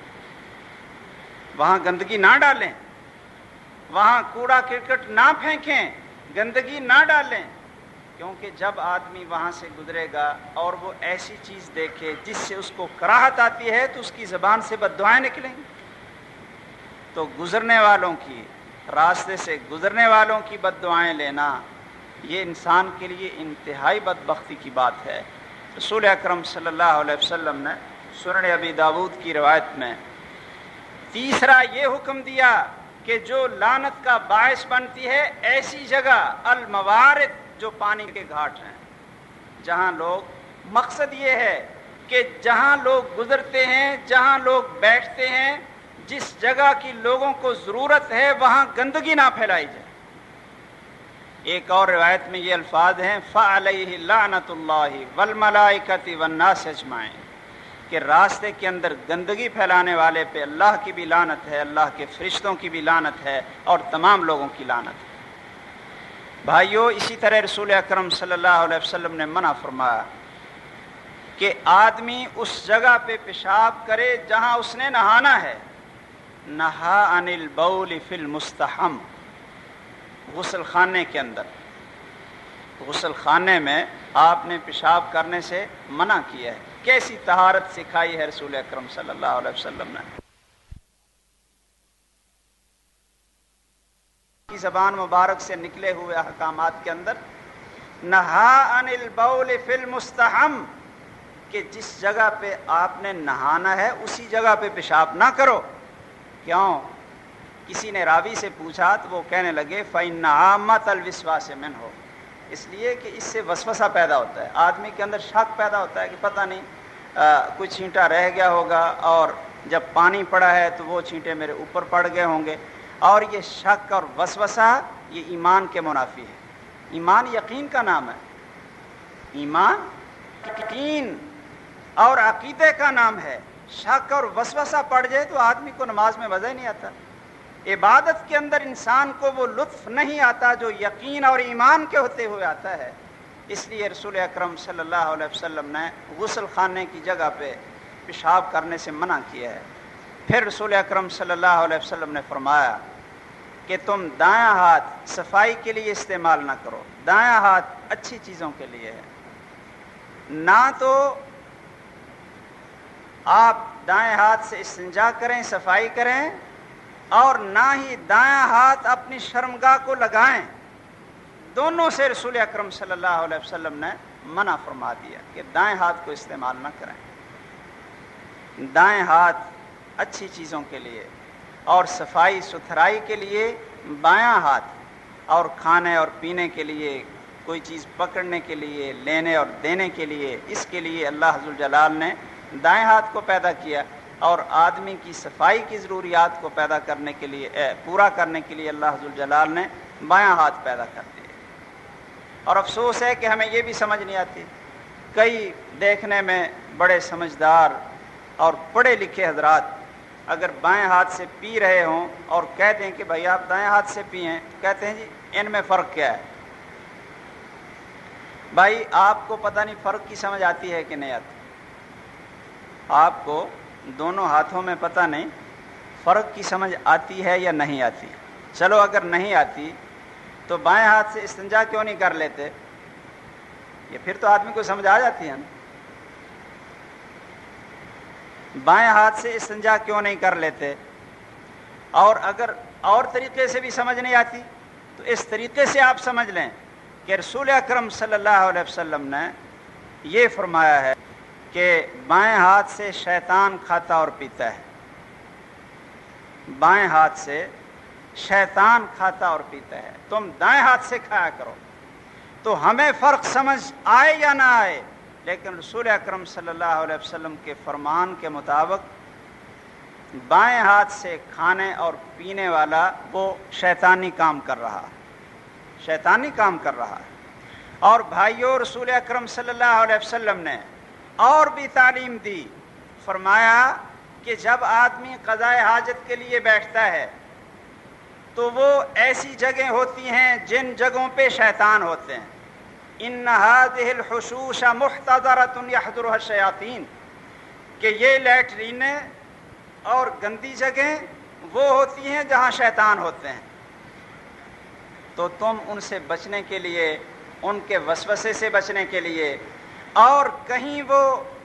وہاں گندگی نہ ڈالیں، وہاں کوڑا کرکٹ نہ پھینکیں، گندگی نہ ڈالیں، کیونکہ جب آدمی وہاں سے گزرے گا اور وہ ایسی چیز دیکھے جس سے اس کو کراہت آتی ہے تو اس کی زبان سے بد دعائیں نکلیں گی۔ تو گزرنے والوں کی، راستے سے گزرنے والوں کی بد دعائیں لینا یہ انسان کے لیے انتہائی بدبختی کی بات ہے۔ رسول اکرم صلی اللہ علیہ وسلم نے سنن ابی داود کی روایت میں تیسرا یہ حکم دیا کہ جو لعنت کا باعث بنتی ہے ایسی جگہ الموارد، جو پانی کے گھاٹ ہیں، جہاں لوگ، مقصد یہ ہے کہ جہاں لوگ گزرتے ہیں، جہاں لوگ بیٹھتے ہیں، جس جگہ کی لوگوں کو ضرورت ہے وہاں گندگی نہ پھیلائی جائے۔ ایک اور روایت میں یہ الفاظ ہیں فَعَلَيْهِ لَعْنَةُ اللَّهِ وَالْمَلَائِكَةِ وَالنَّاسِ أَجْمَعِينَ، کہ راستے کے اندر گندگی پھیلانے والے پہ اللہ کی بھی لعنت ہے، اللہ کے فرشتوں کی بھی لعنت ہے اور تمام لوگوں کی لعنت ہے۔ بھائیو، اسی طرح رسول اکرم صلی اللہ علیہ وسلم نے منع فرمایا کہ آدمی اس جگہ پہ پیشاب کرے جہاں اس نے نہانا ہے۔ نہا عن البول فی المستحم، غسل خانے کے اندر، غسل خانے میں آپ نے پیشاب کرنے سے منع کیا ہے۔ کیسی طہارت سکھائی ہے رسول اکرم صلی اللہ علیہ وسلم نے۔ کی زبان مبارک سے نکلے ہوئے احکامات کے اندر نہا عن البول فی المستحم، کہ جس جگہ پہ آپ نے نہانا ہے اسی جگہ پہ پیشاب نہ کرو۔ کیوں؟ کسی نے راوی سے پوچھا تو وہ کہنے لگے فإن عامۃ الوسواس منہ، اس لیے کہ اس سے وسوسہ پیدا ہوتا ہے، آدمی کے اندر شک پیدا ہوتا ہے کہ پتہ نہیں کوئی چھینٹا رہ گیا ہوگا، اور جب پانی پڑا ہے تو وہ چھینٹے میرے اوپر پڑ گئے ہوں گے، اور یہ شک اور وسوسہ یہ ایمان کے منافی ہے۔ ایمان یقین کا نام ہے، ایمان یقین اور عقیدے کا نام ہے۔ شک اور وسوسہ پڑ جائے تو آدمی کو نماز میں مزہ ہی نہیں آتا، عبادت کے اندر انسان کو وہ لطف نہیں آتا جو یقین اور ایمان کے ہوتے ہوئے آتا ہے۔ اس لیے رسول اکرم صلی اللہ علیہ وسلم نے غسل خانے کی جگہ پہ پیشاب کرنے سے منع کیا ہے۔ پھر رسول اکرم صلی اللہ علیہ وسلم نے فرمایا کہ تم دایاں ہاتھ صفائی کے لیے استعمال نہ کرو، دایاں ہاتھ اچھی چیزوں کے لیے ہے، نہ تو آپ دائیں ہاتھ سے استنجا کریں، صفائی کریں، اور نہ ہی دایاں ہاتھ اپنی شرمگاہ کو لگائیں۔ دونوں سے رسول اکرم صلی اللہ علیہ وسلم نے منع فرما دیا کہ دائیں ہاتھ کو استعمال نہ کریں۔ دائیں ہاتھ اچھی چیزوں کے لیے اور صفائی ستھرائی کے لیے بایاں ہاتھ، اور کھانے اور پینے کے لیے، کوئی چیز پکڑنے کے لیے، لینے اور دینے کے لیے، اس کے لیے اللہ ذوالجلال نے دائیں ہاتھ کو پیدا کیا، اور آدمی کی صفائی کی ضروریات کو پیدا کرنے کے لیے، پورا کرنے کے لیے اللہ ذوالجلال نے بایاں ہاتھ پیدا کر دیا۔ اور افسوس ہے کہ ہمیں یہ بھی سمجھ نہیں آتی، کئی دیکھنے میں بڑے سمجھدار اور پڑھے لکھے حضرات اگر بائیں ہاتھ سے پی رہے ہوں اور کہہ دیں کہ بھائی آپ دائیں ہاتھ سے پئیں، کہتے ہیں جی ان میں فرق کیا ہے؟ بھائی آپ کو پتہ نہیں فرق کی سمجھ آتی ہے کہ نہیں آتی؟ آپ کو دونوں ہاتھوں میں پتہ نہیں فرق کی سمجھ آتی ہے یا نہیں آتی؟ چلو اگر نہیں آتی تو بائیں ہاتھ سے استنجا کیوں نہیں کر لیتے؟ یہ پھر تو آدمی کو سمجھ آ جاتی ہے نا۔ بائیں ہاتھ سے استنجا کیوں نہیں کر لیتے؟ اور اگر اور طریقے سے بھی سمجھ نہیں آتی تو اس طریقے سے آپ سمجھ لیں کہ رسول اکرم صلی اللہ علیہ وسلم نے یہ فرمایا ہے کہ بائیں ہاتھ سے شیطان کھاتا اور پیتا ہے، بائیں ہاتھ سے شیطان کھاتا اور پیتا ہے، تم دائیں ہاتھ سے کھایا کرو۔ تو ہمیں فرق سمجھ آئے یا نہ آئے، لیکن رسول اکرم صلی اللہ علیہ وسلم کے فرمان کے مطابق بائیں ہاتھ سے کھانے اور پینے والا وہ شیطانی کام کر رہا، شیطانی کام کر رہا ہے۔ اور بھائیو، رسول اکرم صلی اللہ علیہ وسلم نے اور بھی تعلیم دی، فرمایا کہ جب آدمی قضائے حاجت کے لیے بیٹھتا ہے تو وہ ایسی جگہیں ہوتی ہیں جن جگہوں پہ شیطان ہوتے ہیں۔ ان هذه الحشوش محتضرۃ يحضرها الشیاطین، کہ یہ لیٹرینیں اور گندی جگہیں وہ ہوتی ہیں جہاں شیطان ہوتے ہیں، تو تم ان سے بچنے کے لیے، ان کے وسوسے سے بچنے کے لیے، اور کہیں وہ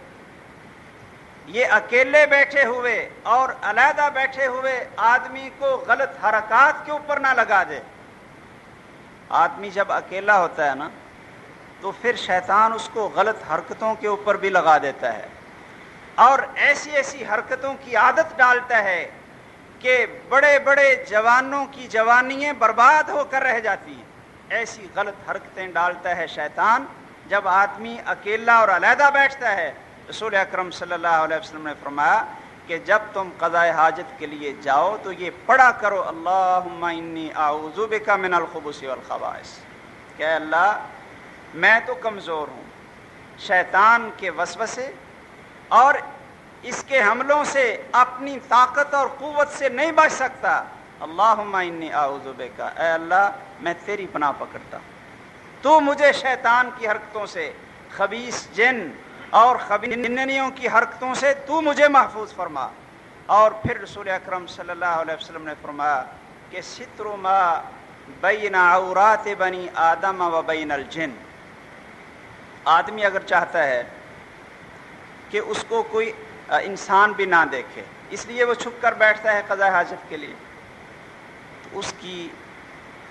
یہ اکیلے بیٹھے ہوئے اور علیحدہ بیٹھے ہوئے آدمی کو غلط حرکات کے اوپر نہ لگا دے۔ آدمی جب اکیلا ہوتا ہے نا تو پھر شیطان اس کو غلط حرکتوں کے اوپر بھی لگا دیتا ہے، اور ایسی ایسی حرکتوں کی عادت ڈالتا ہے کہ بڑے بڑے جوانوں کی جوانیاں برباد ہو کر رہ جاتی ہیں۔ ایسی غلط حرکتیں ڈالتا ہے شیطان جب آدمی اکیلا اور علیحدہ بیٹھتا ہے۔ رسول اکرم صلی اللہ علیہ وسلم نے فرمایا کہ جب تم قضاء حاجت کے لیے جاؤ تو یہ پڑھا کرو، اللہم انی اعوذ بک من الخبث والخبائث، کہ اللہ میں تو کمزور ہوں، شیطان کے وسوسے اور اس کے حملوں سے اپنی طاقت اور قوت سے نہیں بچ سکتا، اللہم انی اعوذ بک، اے اللہ میں تیری پناہ پکڑتا ہوں، تو مجھے شیطان کی حرکتوں سے، خبیث جن اور خبیث جننیوں کی حرکتوں سے تو مجھے محفوظ فرما۔ اور پھر رسول اکرم صلی اللہ علیہ وسلم نے فرمایا کہ ستر ما بین عورات بنی آدم و بین الجن، آدمی اگر چاہتا ہے کہ اس کو کوئی انسان بھی نہ دیکھے، اس لیے وہ چھپ کر بیٹھتا ہے قضاء حاجت کے لیے، تو اس کی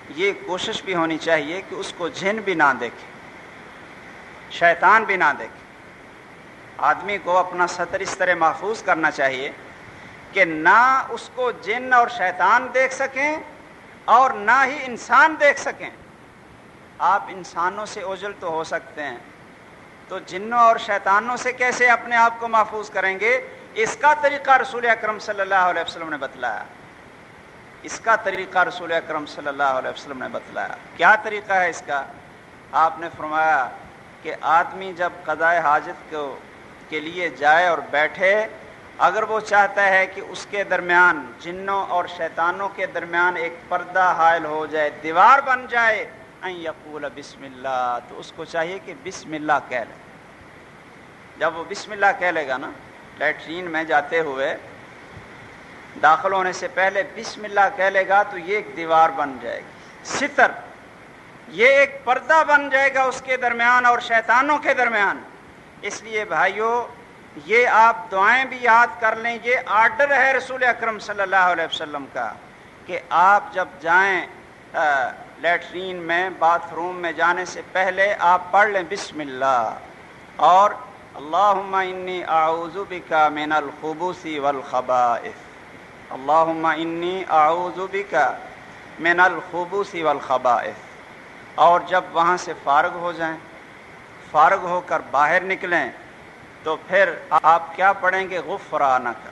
یہ کوشش بھی ہونی چاہیے کہ اس کو جن بھی نہ دیکھے، شیطان بھی نہ دیکھے۔ آدمی کو اپنا سطر اس طرح محفوظ کرنا چاہیے کہ نہ اس کو جن اور شیطان دیکھ سکیں اور نہ ہی انسان دیکھ سکیں۔ آپ انسانوں سے اوجھل تو ہو سکتے ہیں، تو جنوں اور شیطانوں سے کیسے اپنے آپ کو محفوظ کریں گے؟ اس کا طریقہ رسول اکرم صلی اللہ علیہ وسلم نے بتلایا، اس کا طریقہ رسول اکرم صلی اللہ علیہ وسلم نے بتلایا۔ کیا طریقہ ہے اس کا؟ آپ نے فرمایا کہ آدمی جب قضائے حاجت کے لیے جائے اور بیٹھے، اگر وہ چاہتا ہے کہ اس کے درمیان، جنوں اور شیطانوں کے درمیان ایک پردہ حائل ہو جائے، دیوار بن جائے، ان یقول بسم اللہ، تو اس کو چاہیے کہ بسم اللہ کہہ لے۔ جب وہ بسم اللہ کہہ لے گا نا، لیٹرین میں جاتے ہوئے داخل ہونے سے پہلے بسم اللہ کہہ لے گا، تو یہ ایک دیوار بن جائے گی، ستر، یہ ایک پردہ بن جائے گا اس کے درمیان اور شیطانوں کے درمیان۔ اس لیے بھائیو، یہ آپ دعائیں بھی یاد کر لیں، یہ آرڈر ہے رسول اکرم صلی اللہ علیہ وسلم کا کہ آپ جب جائیں لیٹرین میں، باتھ روم میں جانے سے پہلے آپ پڑھ لیں بسم اللہ، اور اللہم انی اعوذ بک من الخبث والخبائث، اللہم انی اعوذ بک من الخبث والخبائث۔ اور جب وہاں سے فارغ ہو جائیں، فارغ ہو کر باہر نکلیں، تو پھر آپ کیا پڑھیں گے؟ غفرانک۔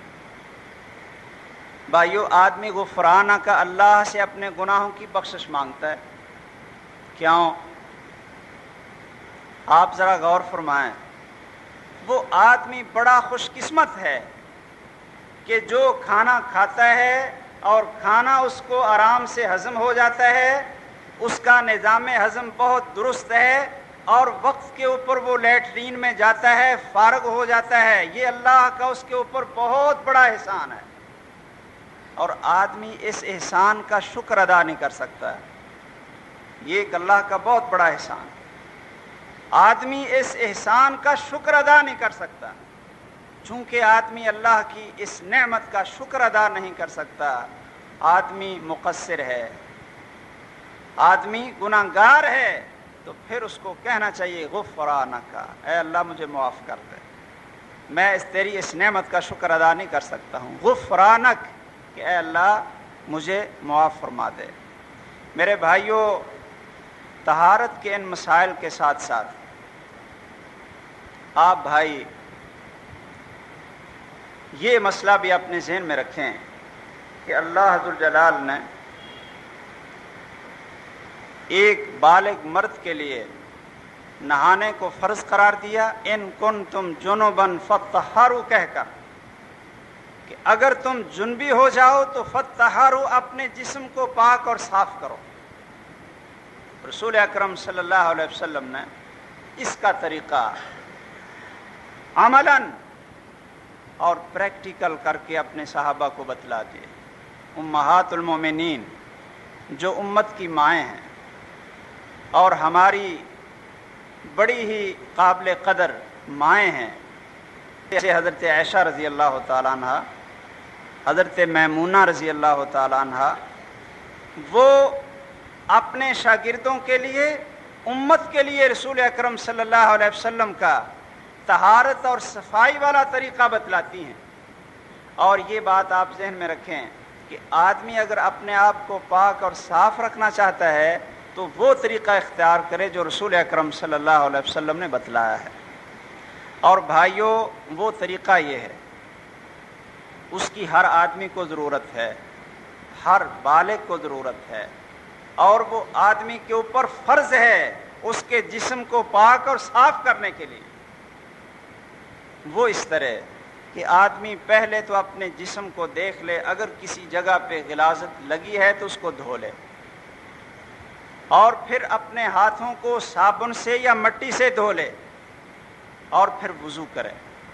بھائیو، آدمی غفرانک اللہ سے اپنے گناہوں کی بخشش مانگتا ہے۔ کیوں؟ آپ ذرا غور فرمائیں، وہ آدمی بڑا خوش قسمت ہے کہ جو کھانا کھاتا ہے اور کھانا اس کو آرام سے ہضم ہو جاتا ہے، اس کا نظام ہضم بہت درست ہے، اور وقت کے اوپر وہ لیٹرین میں جاتا ہے، فارغ ہو جاتا ہے۔ یہ اللہ کا اس کے اوپر بہت بڑا احسان ہے، اور آدمی اس احسان کا شکر ادا نہیں کر سکتا ہے۔ یہ ایک اللہ کا بہت بڑا احسان، آدمی اس احسان کا شکر ادا نہیں کر سکتا۔ چونکہ آدمی اللہ کی اس نعمت کا شکر ادا نہیں کر سکتا، آدمی مقصر ہے، آدمی گناہگار ہے، تو پھر اس کو کہنا چاہیے غفرانک، اے اللہ مجھے معاف کر دے، میں تیری اس نعمت کا شکر ادا نہیں کر سکتا ہوں، غفرانک، کہ اے اللہ مجھے معاف فرما دے۔ میرے بھائیوں، طہارت کے ان مسائل کے ساتھ ساتھ آپ بھائی یہ مسئلہ بھی اپنے ذہن میں رکھیں کہ اللہ ذوالجلال نے ایک بالغ مرد کے لیے نہانے کو فرض قرار دیا، ان کنتم جنبا فطہروا کہہ کر، کہ اگر تم جنبی ہو جاؤ تو فطہروا، اپنے جسم کو پاک اور صاف کرو۔ رسول اکرم صلی اللہ علیہ وسلم نے اس کا طریقہ عملاً اور پریکٹیکل کر کے اپنے صحابہ کو بتلا دیے۔ امہات المومنین جو امت کی مائیں ہیں اور ہماری بڑی ہی قابل قدر مائیں ہیں، جیسے حضرت عائشہ رضی اللہ تعالیٰ عنہ، حضرت میمونہ رضی اللہ تعالیٰ عنہ، وہ اپنے شاگردوں کے لیے، امت کے لیے رسول اکرم صلی اللہ علیہ وسلم کا طہارت اور صفائی والا طریقہ بتلاتی ہیں۔ اور یہ بات آپ ذہن میں رکھیں کہ آدمی اگر اپنے آپ کو پاک اور صاف رکھنا چاہتا ہے تو وہ طریقہ اختیار کرے جو رسول اکرم صلی اللہ علیہ وسلم نے بتلایا ہے۔ اور بھائیوں، وہ طریقہ یہ ہے، اس کی ہر آدمی کو ضرورت ہے، ہر بالغ کو ضرورت ہے، اور وہ آدمی کے اوپر فرض ہے اس کے جسم کو پاک اور صاف کرنے کے لیے۔ وہ اس طرح کہ آدمی پہلے تو اپنے جسم کو دیکھ لے، اگر کسی جگہ پہ غلاظت لگی ہے تو اس کو دھو لے، اور پھر اپنے ہاتھوں کو صابن سے یا مٹی سے دھو لے، اور پھر وضو کرے،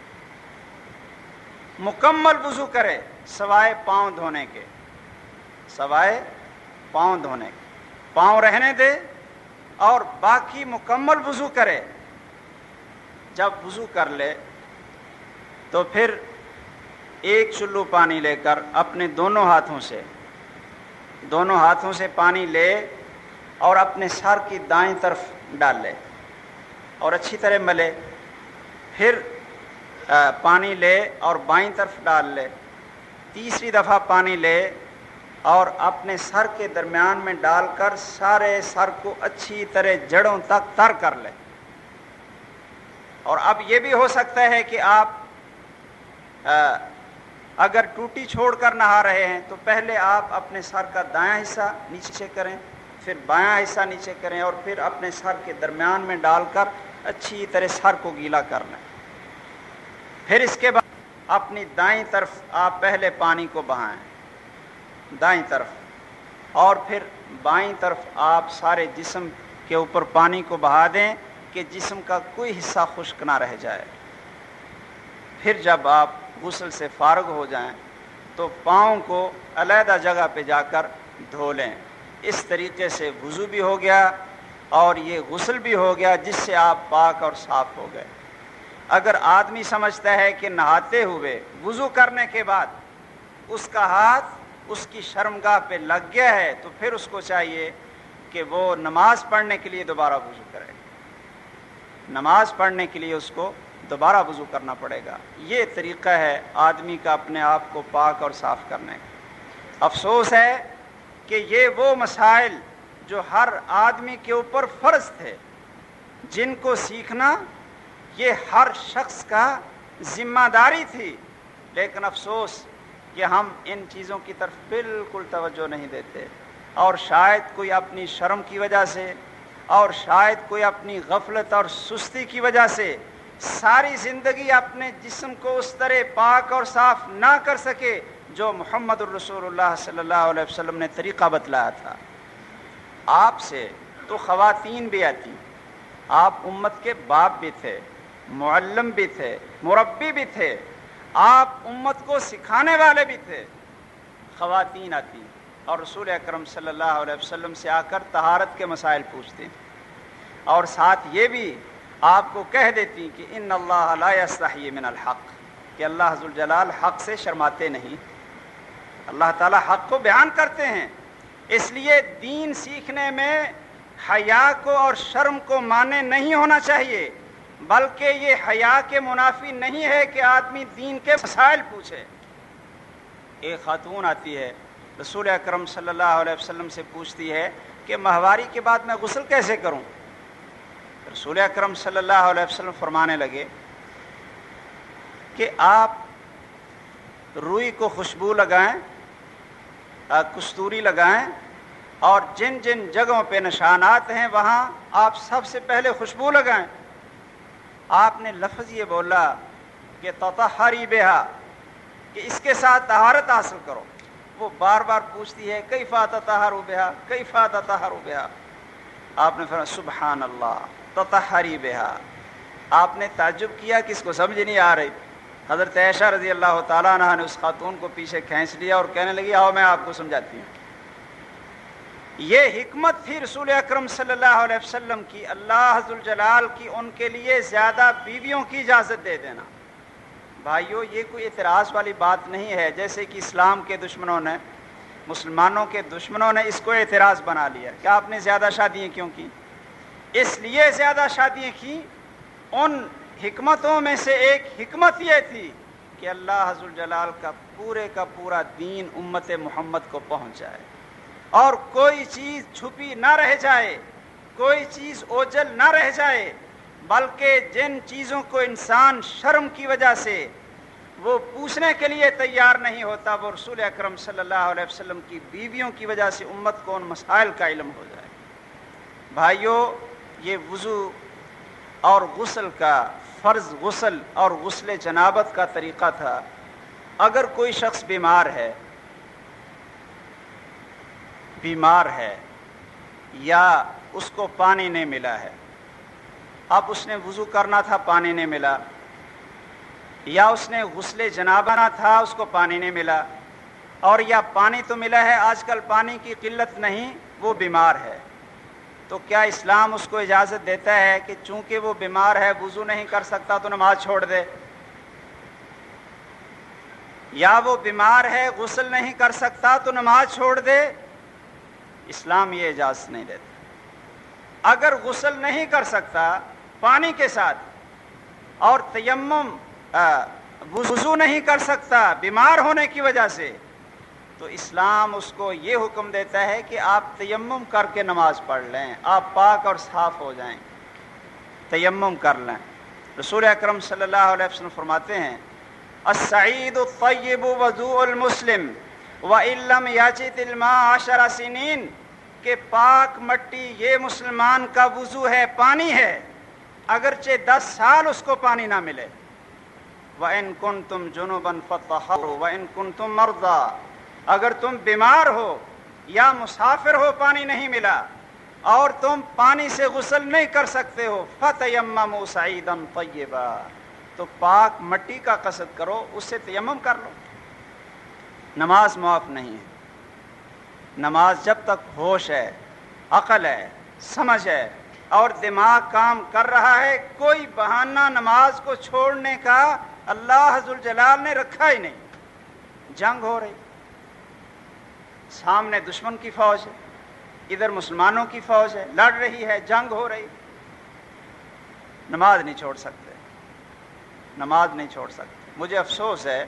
مکمل وضو کرے سوائے پاؤں دھونے کے، سوائے پاؤں دھونے کے، پاؤں رہنے دے اور باقی مکمل وضو کرے۔ جب وضو کر لے تو پھر ایک چلو پانی لے کر اپنے دونوں ہاتھوں سے دونوں ہاتھوں سے پانی لے اور اپنے سر کی دائیں طرف ڈال لے اور اچھی طرح ملے، پھر پانی لے اور بائیں طرف ڈال لے، تیسری دفعہ پانی لے اور اپنے سر کے درمیان میں ڈال کر سارے سر کو اچھی طرح جڑوں تک تر کر لے۔ اور اب یہ بھی ہو سکتا ہے کہ آپ اگر ٹوٹی چھوڑ کر نہا رہے ہیں تو پہلے آپ اپنے سر کا دایاں حصہ نیچے کریں، پھر بایاں حصہ نیچے کریں اور پھر اپنے سر کے درمیان میں ڈال کر اچھی طرح سر کو گیلا کر لیں۔ پھر اس کے بعد اپنی دائیں طرف آپ پہلے پانی کو بہائیں، دائیں طرف، اور پھر بائیں طرف آپ سارے جسم کے اوپر پانی کو بہا دیں کہ جسم کا کوئی حصہ خشک نہ رہ جائے۔ پھر جب آپ غسل سے فارغ ہو جائیں تو پاؤں کو علیحدہ جگہ پہ جا کر دھو لیں۔ اس طریقے سے وضو بھی ہو گیا اور یہ غسل بھی ہو گیا، جس سے آپ پاک اور صاف ہو گئے۔ اگر آدمی سمجھتا ہے کہ نہاتے ہوئے وضو کرنے کے بعد اس کا ہاتھ اس کی شرمگاہ پہ لگ گیا ہے تو پھر اس کو چاہیے کہ وہ نماز پڑھنے کے لیے دوبارہ وضو کرے، نماز پڑھنے کے لیے اس کو دوبارہ وضو کرنا پڑے گا۔ یہ طریقہ ہے آدمی کا اپنے آپ کو پاک اور صاف کرنے کا۔ افسوس ہے کہ یہ وہ مسائل جو ہر آدمی کے اوپر فرض تھے، جن کو سیکھنا یہ ہر شخص کا ذمہ داری تھی، لیکن افسوس کہ ہم ان چیزوں کی طرف بالکل توجہ نہیں دیتے، اور شاید کوئی اپنی شرم کی وجہ سے اور شاید کوئی اپنی غفلت اور سستی کی وجہ سے ساری زندگی اپنے جسم کو اس طرح پاک اور صاف نہ کر سکے جو محمد الرسول اللہ صلی اللہ علیہ وسلم نے طریقہ بتلایا تھا۔ آپ سے تو خواتین بھی آتی، آپ امت کے باپ بھی تھے، معلم بھی تھے، مربی بھی تھے، آپ امت کو سکھانے والے بھی تھے۔ خواتین آتی اور رسول اکرم صلی اللہ علیہ وسلم سے آ کر طہارت کے مسائل پوچھتی، اور ساتھ یہ بھی آپ کو کہہ دیتی کہ ان اللہ لا یستحیی من الحق، کہ اللہ ذوالجلال حق سے شرماتے نہیں، اللہ تعالی حق کو بیان کرتے ہیں۔ اس لیے دین سیکھنے میں حیا کو اور شرم کو مانے نہیں ہونا چاہیے، بلکہ یہ حیا کے منافی نہیں ہے کہ آدمی دین کے مسائل پوچھے۔ ایک خاتون آتی ہے، رسول اکرم صلی اللہ علیہ وسلم سے پوچھتی ہے کہ ماہواری کے بعد میں غسل کیسے کروں؟ رسول اکرم صلی اللہ علیہ وسلم فرمانے لگے کہ آپ روئی کو خوشبو لگائیں، کستوری لگائیں، اور جن جن جگہوں پہ نشانات ہیں وہاں آپ سب سے پہلے خوشبو لگائیں۔ آپ نے لفظ یہ بولا کہ تطہری بہا، کہ اس کے ساتھ طہارت حاصل کرو۔ وہ بار بار پوچھتی ہے کیف تطہر بہا، کیف تطہر بہا۔ آپ نے فرمایا سبحان اللہ تطہری بہا۔ آپ نے تعجب کیا کہ اس کو سمجھ نہیں آ رہی۔ حضرت عائشہ رضی اللہ تعالیٰ عنہ نے اس خاتون کو پیچھے کھینچ لیا اور کہنے لگی آؤ میں آپ کو سمجھاتی ہوں۔ یہ حکمت تھی رسول اکرم صلی اللہ علیہ وسلم کی، اللہ ذوالجلال کی ان کے لیے زیادہ بیویوں کی اجازت دے دینا۔ بھائیو یہ کوئی اعتراض والی بات نہیں ہے، جیسے کہ اسلام کے دشمنوں نے، مسلمانوں کے دشمنوں نے اس کو اعتراض بنا لیا کہ آپ نے زیادہ شادیاں کیوں کی۔ اس لیے زیادہ شادیاں کی، ان حکمتوں میں سے ایک حکمت یہ تھی کہ اللہ ذوالجلال کا پورا دین امت محمد کو پہنچ جائے اور کوئی چیز چھپی نہ رہ جائے، کوئی چیز اوجھل نہ رہ جائے، بلکہ جن چیزوں کو انسان شرم کی وجہ سے وہ پوچھنے کے لیے تیار نہیں ہوتا، وہ رسول اکرم صلی اللہ علیہ وسلم کی بیویوں کی وجہ سے امت کو ان مسائل کا علم ہو جائے۔ بھائیو یہ وضو اور غسل کا فرض غسل اور غسل جنابت کا طریقہ تھا۔ اگر کوئی شخص بیمار ہے یا اس کو پانی نہیں ملا ہے، اب اس نے وضو کرنا تھا پانی نہیں ملا، یا اس نے غسل جنابہ کرنا تھا اس کو پانی نہیں ملا، اور یا پانی تو ملا ہے آج کل پانی کی قلت نہیں، وہ بیمار ہے، تو کیا اسلام اس کو اجازت دیتا ہے کہ چونکہ وہ بیمار ہے وضو نہیں کر سکتا تو نماز چھوڑ دے؟ یا وہ بیمار ہے غسل نہیں کر سکتا تو نماز چھوڑ دے؟ اسلام یہ اجازت نہیں دیتا۔ اگر غسل نہیں کر سکتا پانی کے ساتھ اور تیمم وضو نہیں کر سکتا بیمار ہونے کی وجہ سے، تو اسلام اس کو یہ حکم دیتا ہے کہ آپ تیمم کر کے نماز پڑھ لیں، آپ پاک اور صاف ہو جائیں، تیمم کر لیں۔ رسول اکرم صلی اللہ علیہ وسلم فرماتے ہیں السعید الطیب وضوء المسلم وإن لم یجد الماء 10 سنین، کہ پاک مٹی یہ مسلمان کا وضو ہے، پانی ہے، اگرچہ 10 سال اس کو پانی نہ ملے۔ وَإِن كُنتُمْ جُنُبًا فَطَّهَّرُوا وَإِن كُنتُمْ مَرْضَىٰ، اگر تم بیمار ہو یا مسافر ہو، پانی نہیں ملا اور تم پانی سے غسل نہیں کر سکتے ہو، فَتَيَمَّمُوا صَعِيدًا طَيِّبًا، تو پاک مٹی کا قصد کرو، اس سے تیمم کر لو۔ نماز معاف نہیں ہے۔ نماز جب تک ہوش ہے، عقل ہے، سمجھ ہے اور دماغ کام کر رہا ہے، کوئی بہانہ نماز کو چھوڑنے کا اللہ ذوالجلال نے رکھا ہی نہیں۔ جنگ ہو رہی، سامنے دشمن کی فوج ہے، ادھر مسلمانوں کی فوج ہے، لڑ رہی ہے، جنگ ہو رہی، نماز نہیں چھوڑ سکتے، نماز نہیں چھوڑ سکتے۔ مجھے افسوس ہے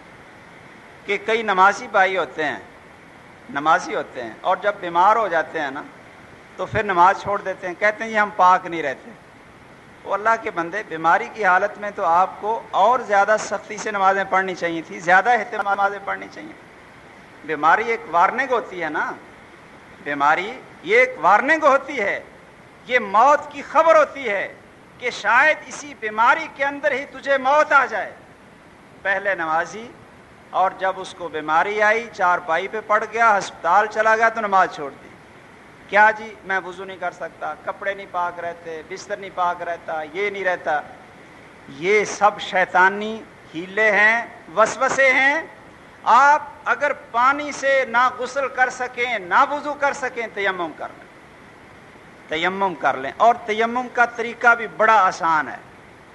کہ کئی نمازی بھائی ہوتے ہیں، نمازی ہوتے ہیں، اور جب بیمار ہو جاتے ہیں نا تو پھر نماز چھوڑ دیتے ہیں، کہتے ہیں یہ ہم پاک نہیں رہتے۔ وہ اللہ کے بندے، بیماری کی حالت میں تو آپ کو اور زیادہ سختی سے نمازیں پڑھنی چاہیے تھی، زیادہ اہتمام نمازیں پڑھنی چاہیے۔ بیماری ایک وارننگ ہوتی ہے نا، بیماری یہ ایک وارننگ ہوتی ہے، یہ موت کی خبر ہوتی ہے کہ شاید اسی بیماری کے اندر ہی تجھے موت آ جائے۔ پہلے نمازی، اور جب اس کو بیماری آئی، چارپائی پہ پڑ گیا، ہسپتال چلا گیا تو نماز چھوڑ دی۔ کیا جی میں وضو نہیں کر سکتا، کپڑے نہیں پاک رہتے، بستر نہیں پاک رہتا، یہ نہیں رہتا، یہ سب شیطانی ہیلے ہیں، وسوسے ہیں۔ آپ اگر پانی سے نہ غسل کر سکیں، نہ وضو کر سکیں، تیمم کر لیں، تیمم کر لیں۔ اور تیمم کا طریقہ بھی بڑا آسان ہے،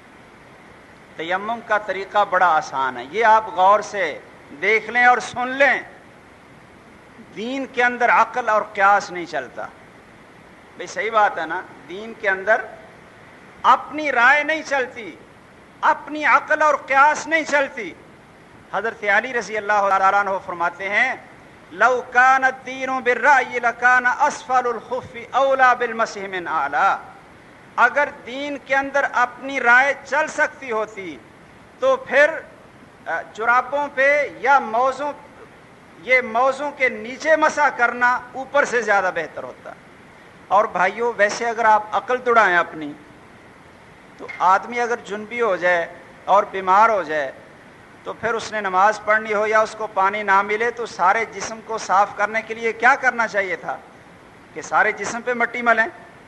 تیمم کا طریقہ بڑا آسان ہے، یہ آپ غور سے دیکھ لیں اور سن لیں۔ دین کے اندر عقل اور قیاس نہیں چلتا، بھئی صحیح بات ہے نا، دین کے اندر اپنی رائے نہیں چلتی، اپنی عقل اور قیاس نہیں چلتی۔ حضرت علی رضی اللہ تعالیٰ عنہ فرماتے ہیں لو کان الدین بالرأی لکان اسفل الخف اولا بالمسح من اعلی، اگر دین کے اندر اپنی رائے چل سکتی ہوتی تو پھر جرابوں پہ یا موزوں کے نیچے مسح کرنا اوپر سے زیادہ بہتر ہوتا۔ اور بھائیوں، ویسے اگر آپ عقل دوڑائیں اپنی، تو آدمی اگر جنبی ہو جائے اور بیمار ہو جائے تو پھر اس نے نماز پڑھنی ہو یا اس کو پانی نہ ملے تو سارے جسم کو صاف کرنے کے لیے کیا کرنا چاہیے تھا کہ سارے جسم پہ مٹی ملیں،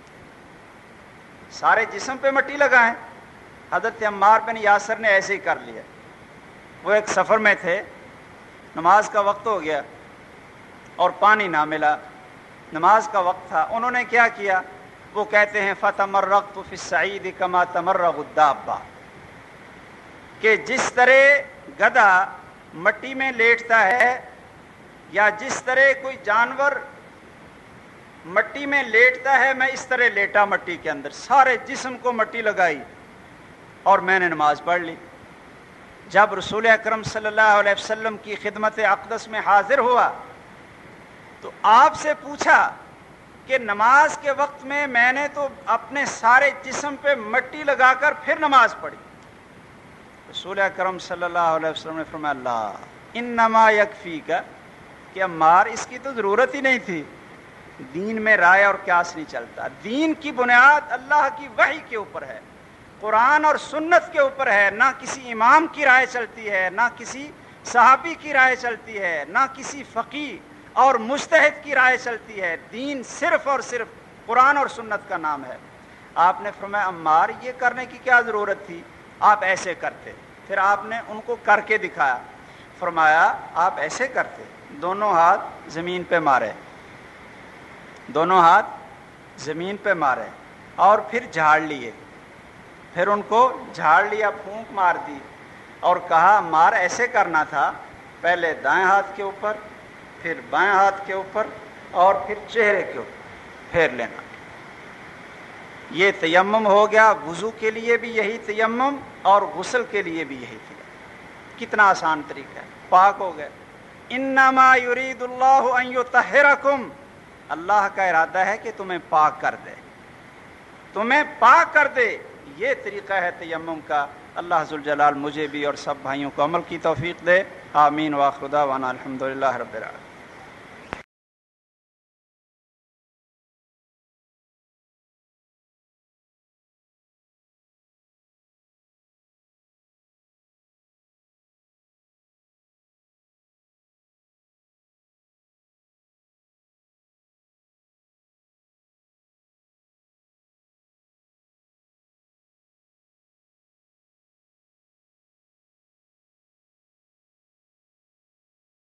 سارے جسم پہ مٹی لگائیں۔ حضرت عمار بن یاسر نے ایسے ہی کر لیا۔ وہ ایک سفر میں تھے، نماز کا وقت ہو گیا اور پانی نہ ملا، نماز کا وقت تھا، انہوں نے کیا کیا؟ وہ کہتے ہیں فَتَمَرَّغْتُ فِي الصَّعِيدِ كَمَا تَمَرَّغُ الدَّابَّةُ، کہ جس طرح گدھا مٹی میں لیٹتا ہے یا جس طرح کوئی جانور مٹی میں لیٹتا ہے، میں اس طرح لیٹا مٹی کے اندر، سارے جسم کو مٹی لگائی اور میں نے نماز پڑھ لی۔ جب رسول اکرم صلی اللہ علیہ وسلم کی خدمت اقدس میں حاضر ہوا تو آپ سے پوچھا کہ نماز کے وقت میں نے تو اپنے سارے جسم پہ مٹی لگا کر پھر نماز پڑھی۔ رسول اکرم صلی اللہ علیہ وسلم نے فرمایا اللہ انما یکفیک، کہ عمار اس کی تو ضرورت ہی نہیں تھی۔ دین میں رائے اور قیاس نہیں چلتا، دین کی بنیاد اللہ کی وحی کے اوپر ہے، قرآن اور سنت کے اوپر ہے، نہ کسی امام کی رائے چلتی ہے، نہ کسی صحابی کی رائے چلتی ہے، نہ کسی فقیہ اور مجتہد کی رائے چلتی ہے۔ دین صرف اور صرف قرآن اور سنت کا نام ہے۔ آپ نے فرمایا عمار یہ کرنے کی کیا ضرورت تھی، آپ ایسے کرتے۔ پھر آپ نے ان کو کر کے دکھایا، فرمایا آپ ایسے کرتے، دونوں ہاتھ زمین پہ مارے، دونوں ہاتھ زمین پہ مارے اور پھر جھاڑ لیے، پھر ان کو جھاڑ لیا، پھونک مار دی اور کہا عمار ایسے کرنا تھا، پہلے دائیں ہاتھ کے اوپر، پھر بائیں ہاتھ کے اوپر، اور پھر چہرے کو پھیر لینا. یہ تیمم ہو گیا. وضو کے لیے بھی یہی تیمم اور غسل کے لیے بھی یہی تیمم. کتنا آسان طریقہ ہے. پاک ہو گئے. انما یرید اللہ ان یطہرکم، اللہ کا ارادہ ہے کہ تمہیں پاک کر دے، تمہیں پاک کر دے. یہ طریقہ ہے تیمم کا. اللہ ذوالجلال مجھے بھی اور سب بھائیوں کو عمل کی توفیق دے. آمین. وآخر دعوانا الحمدللہ رب العالمین.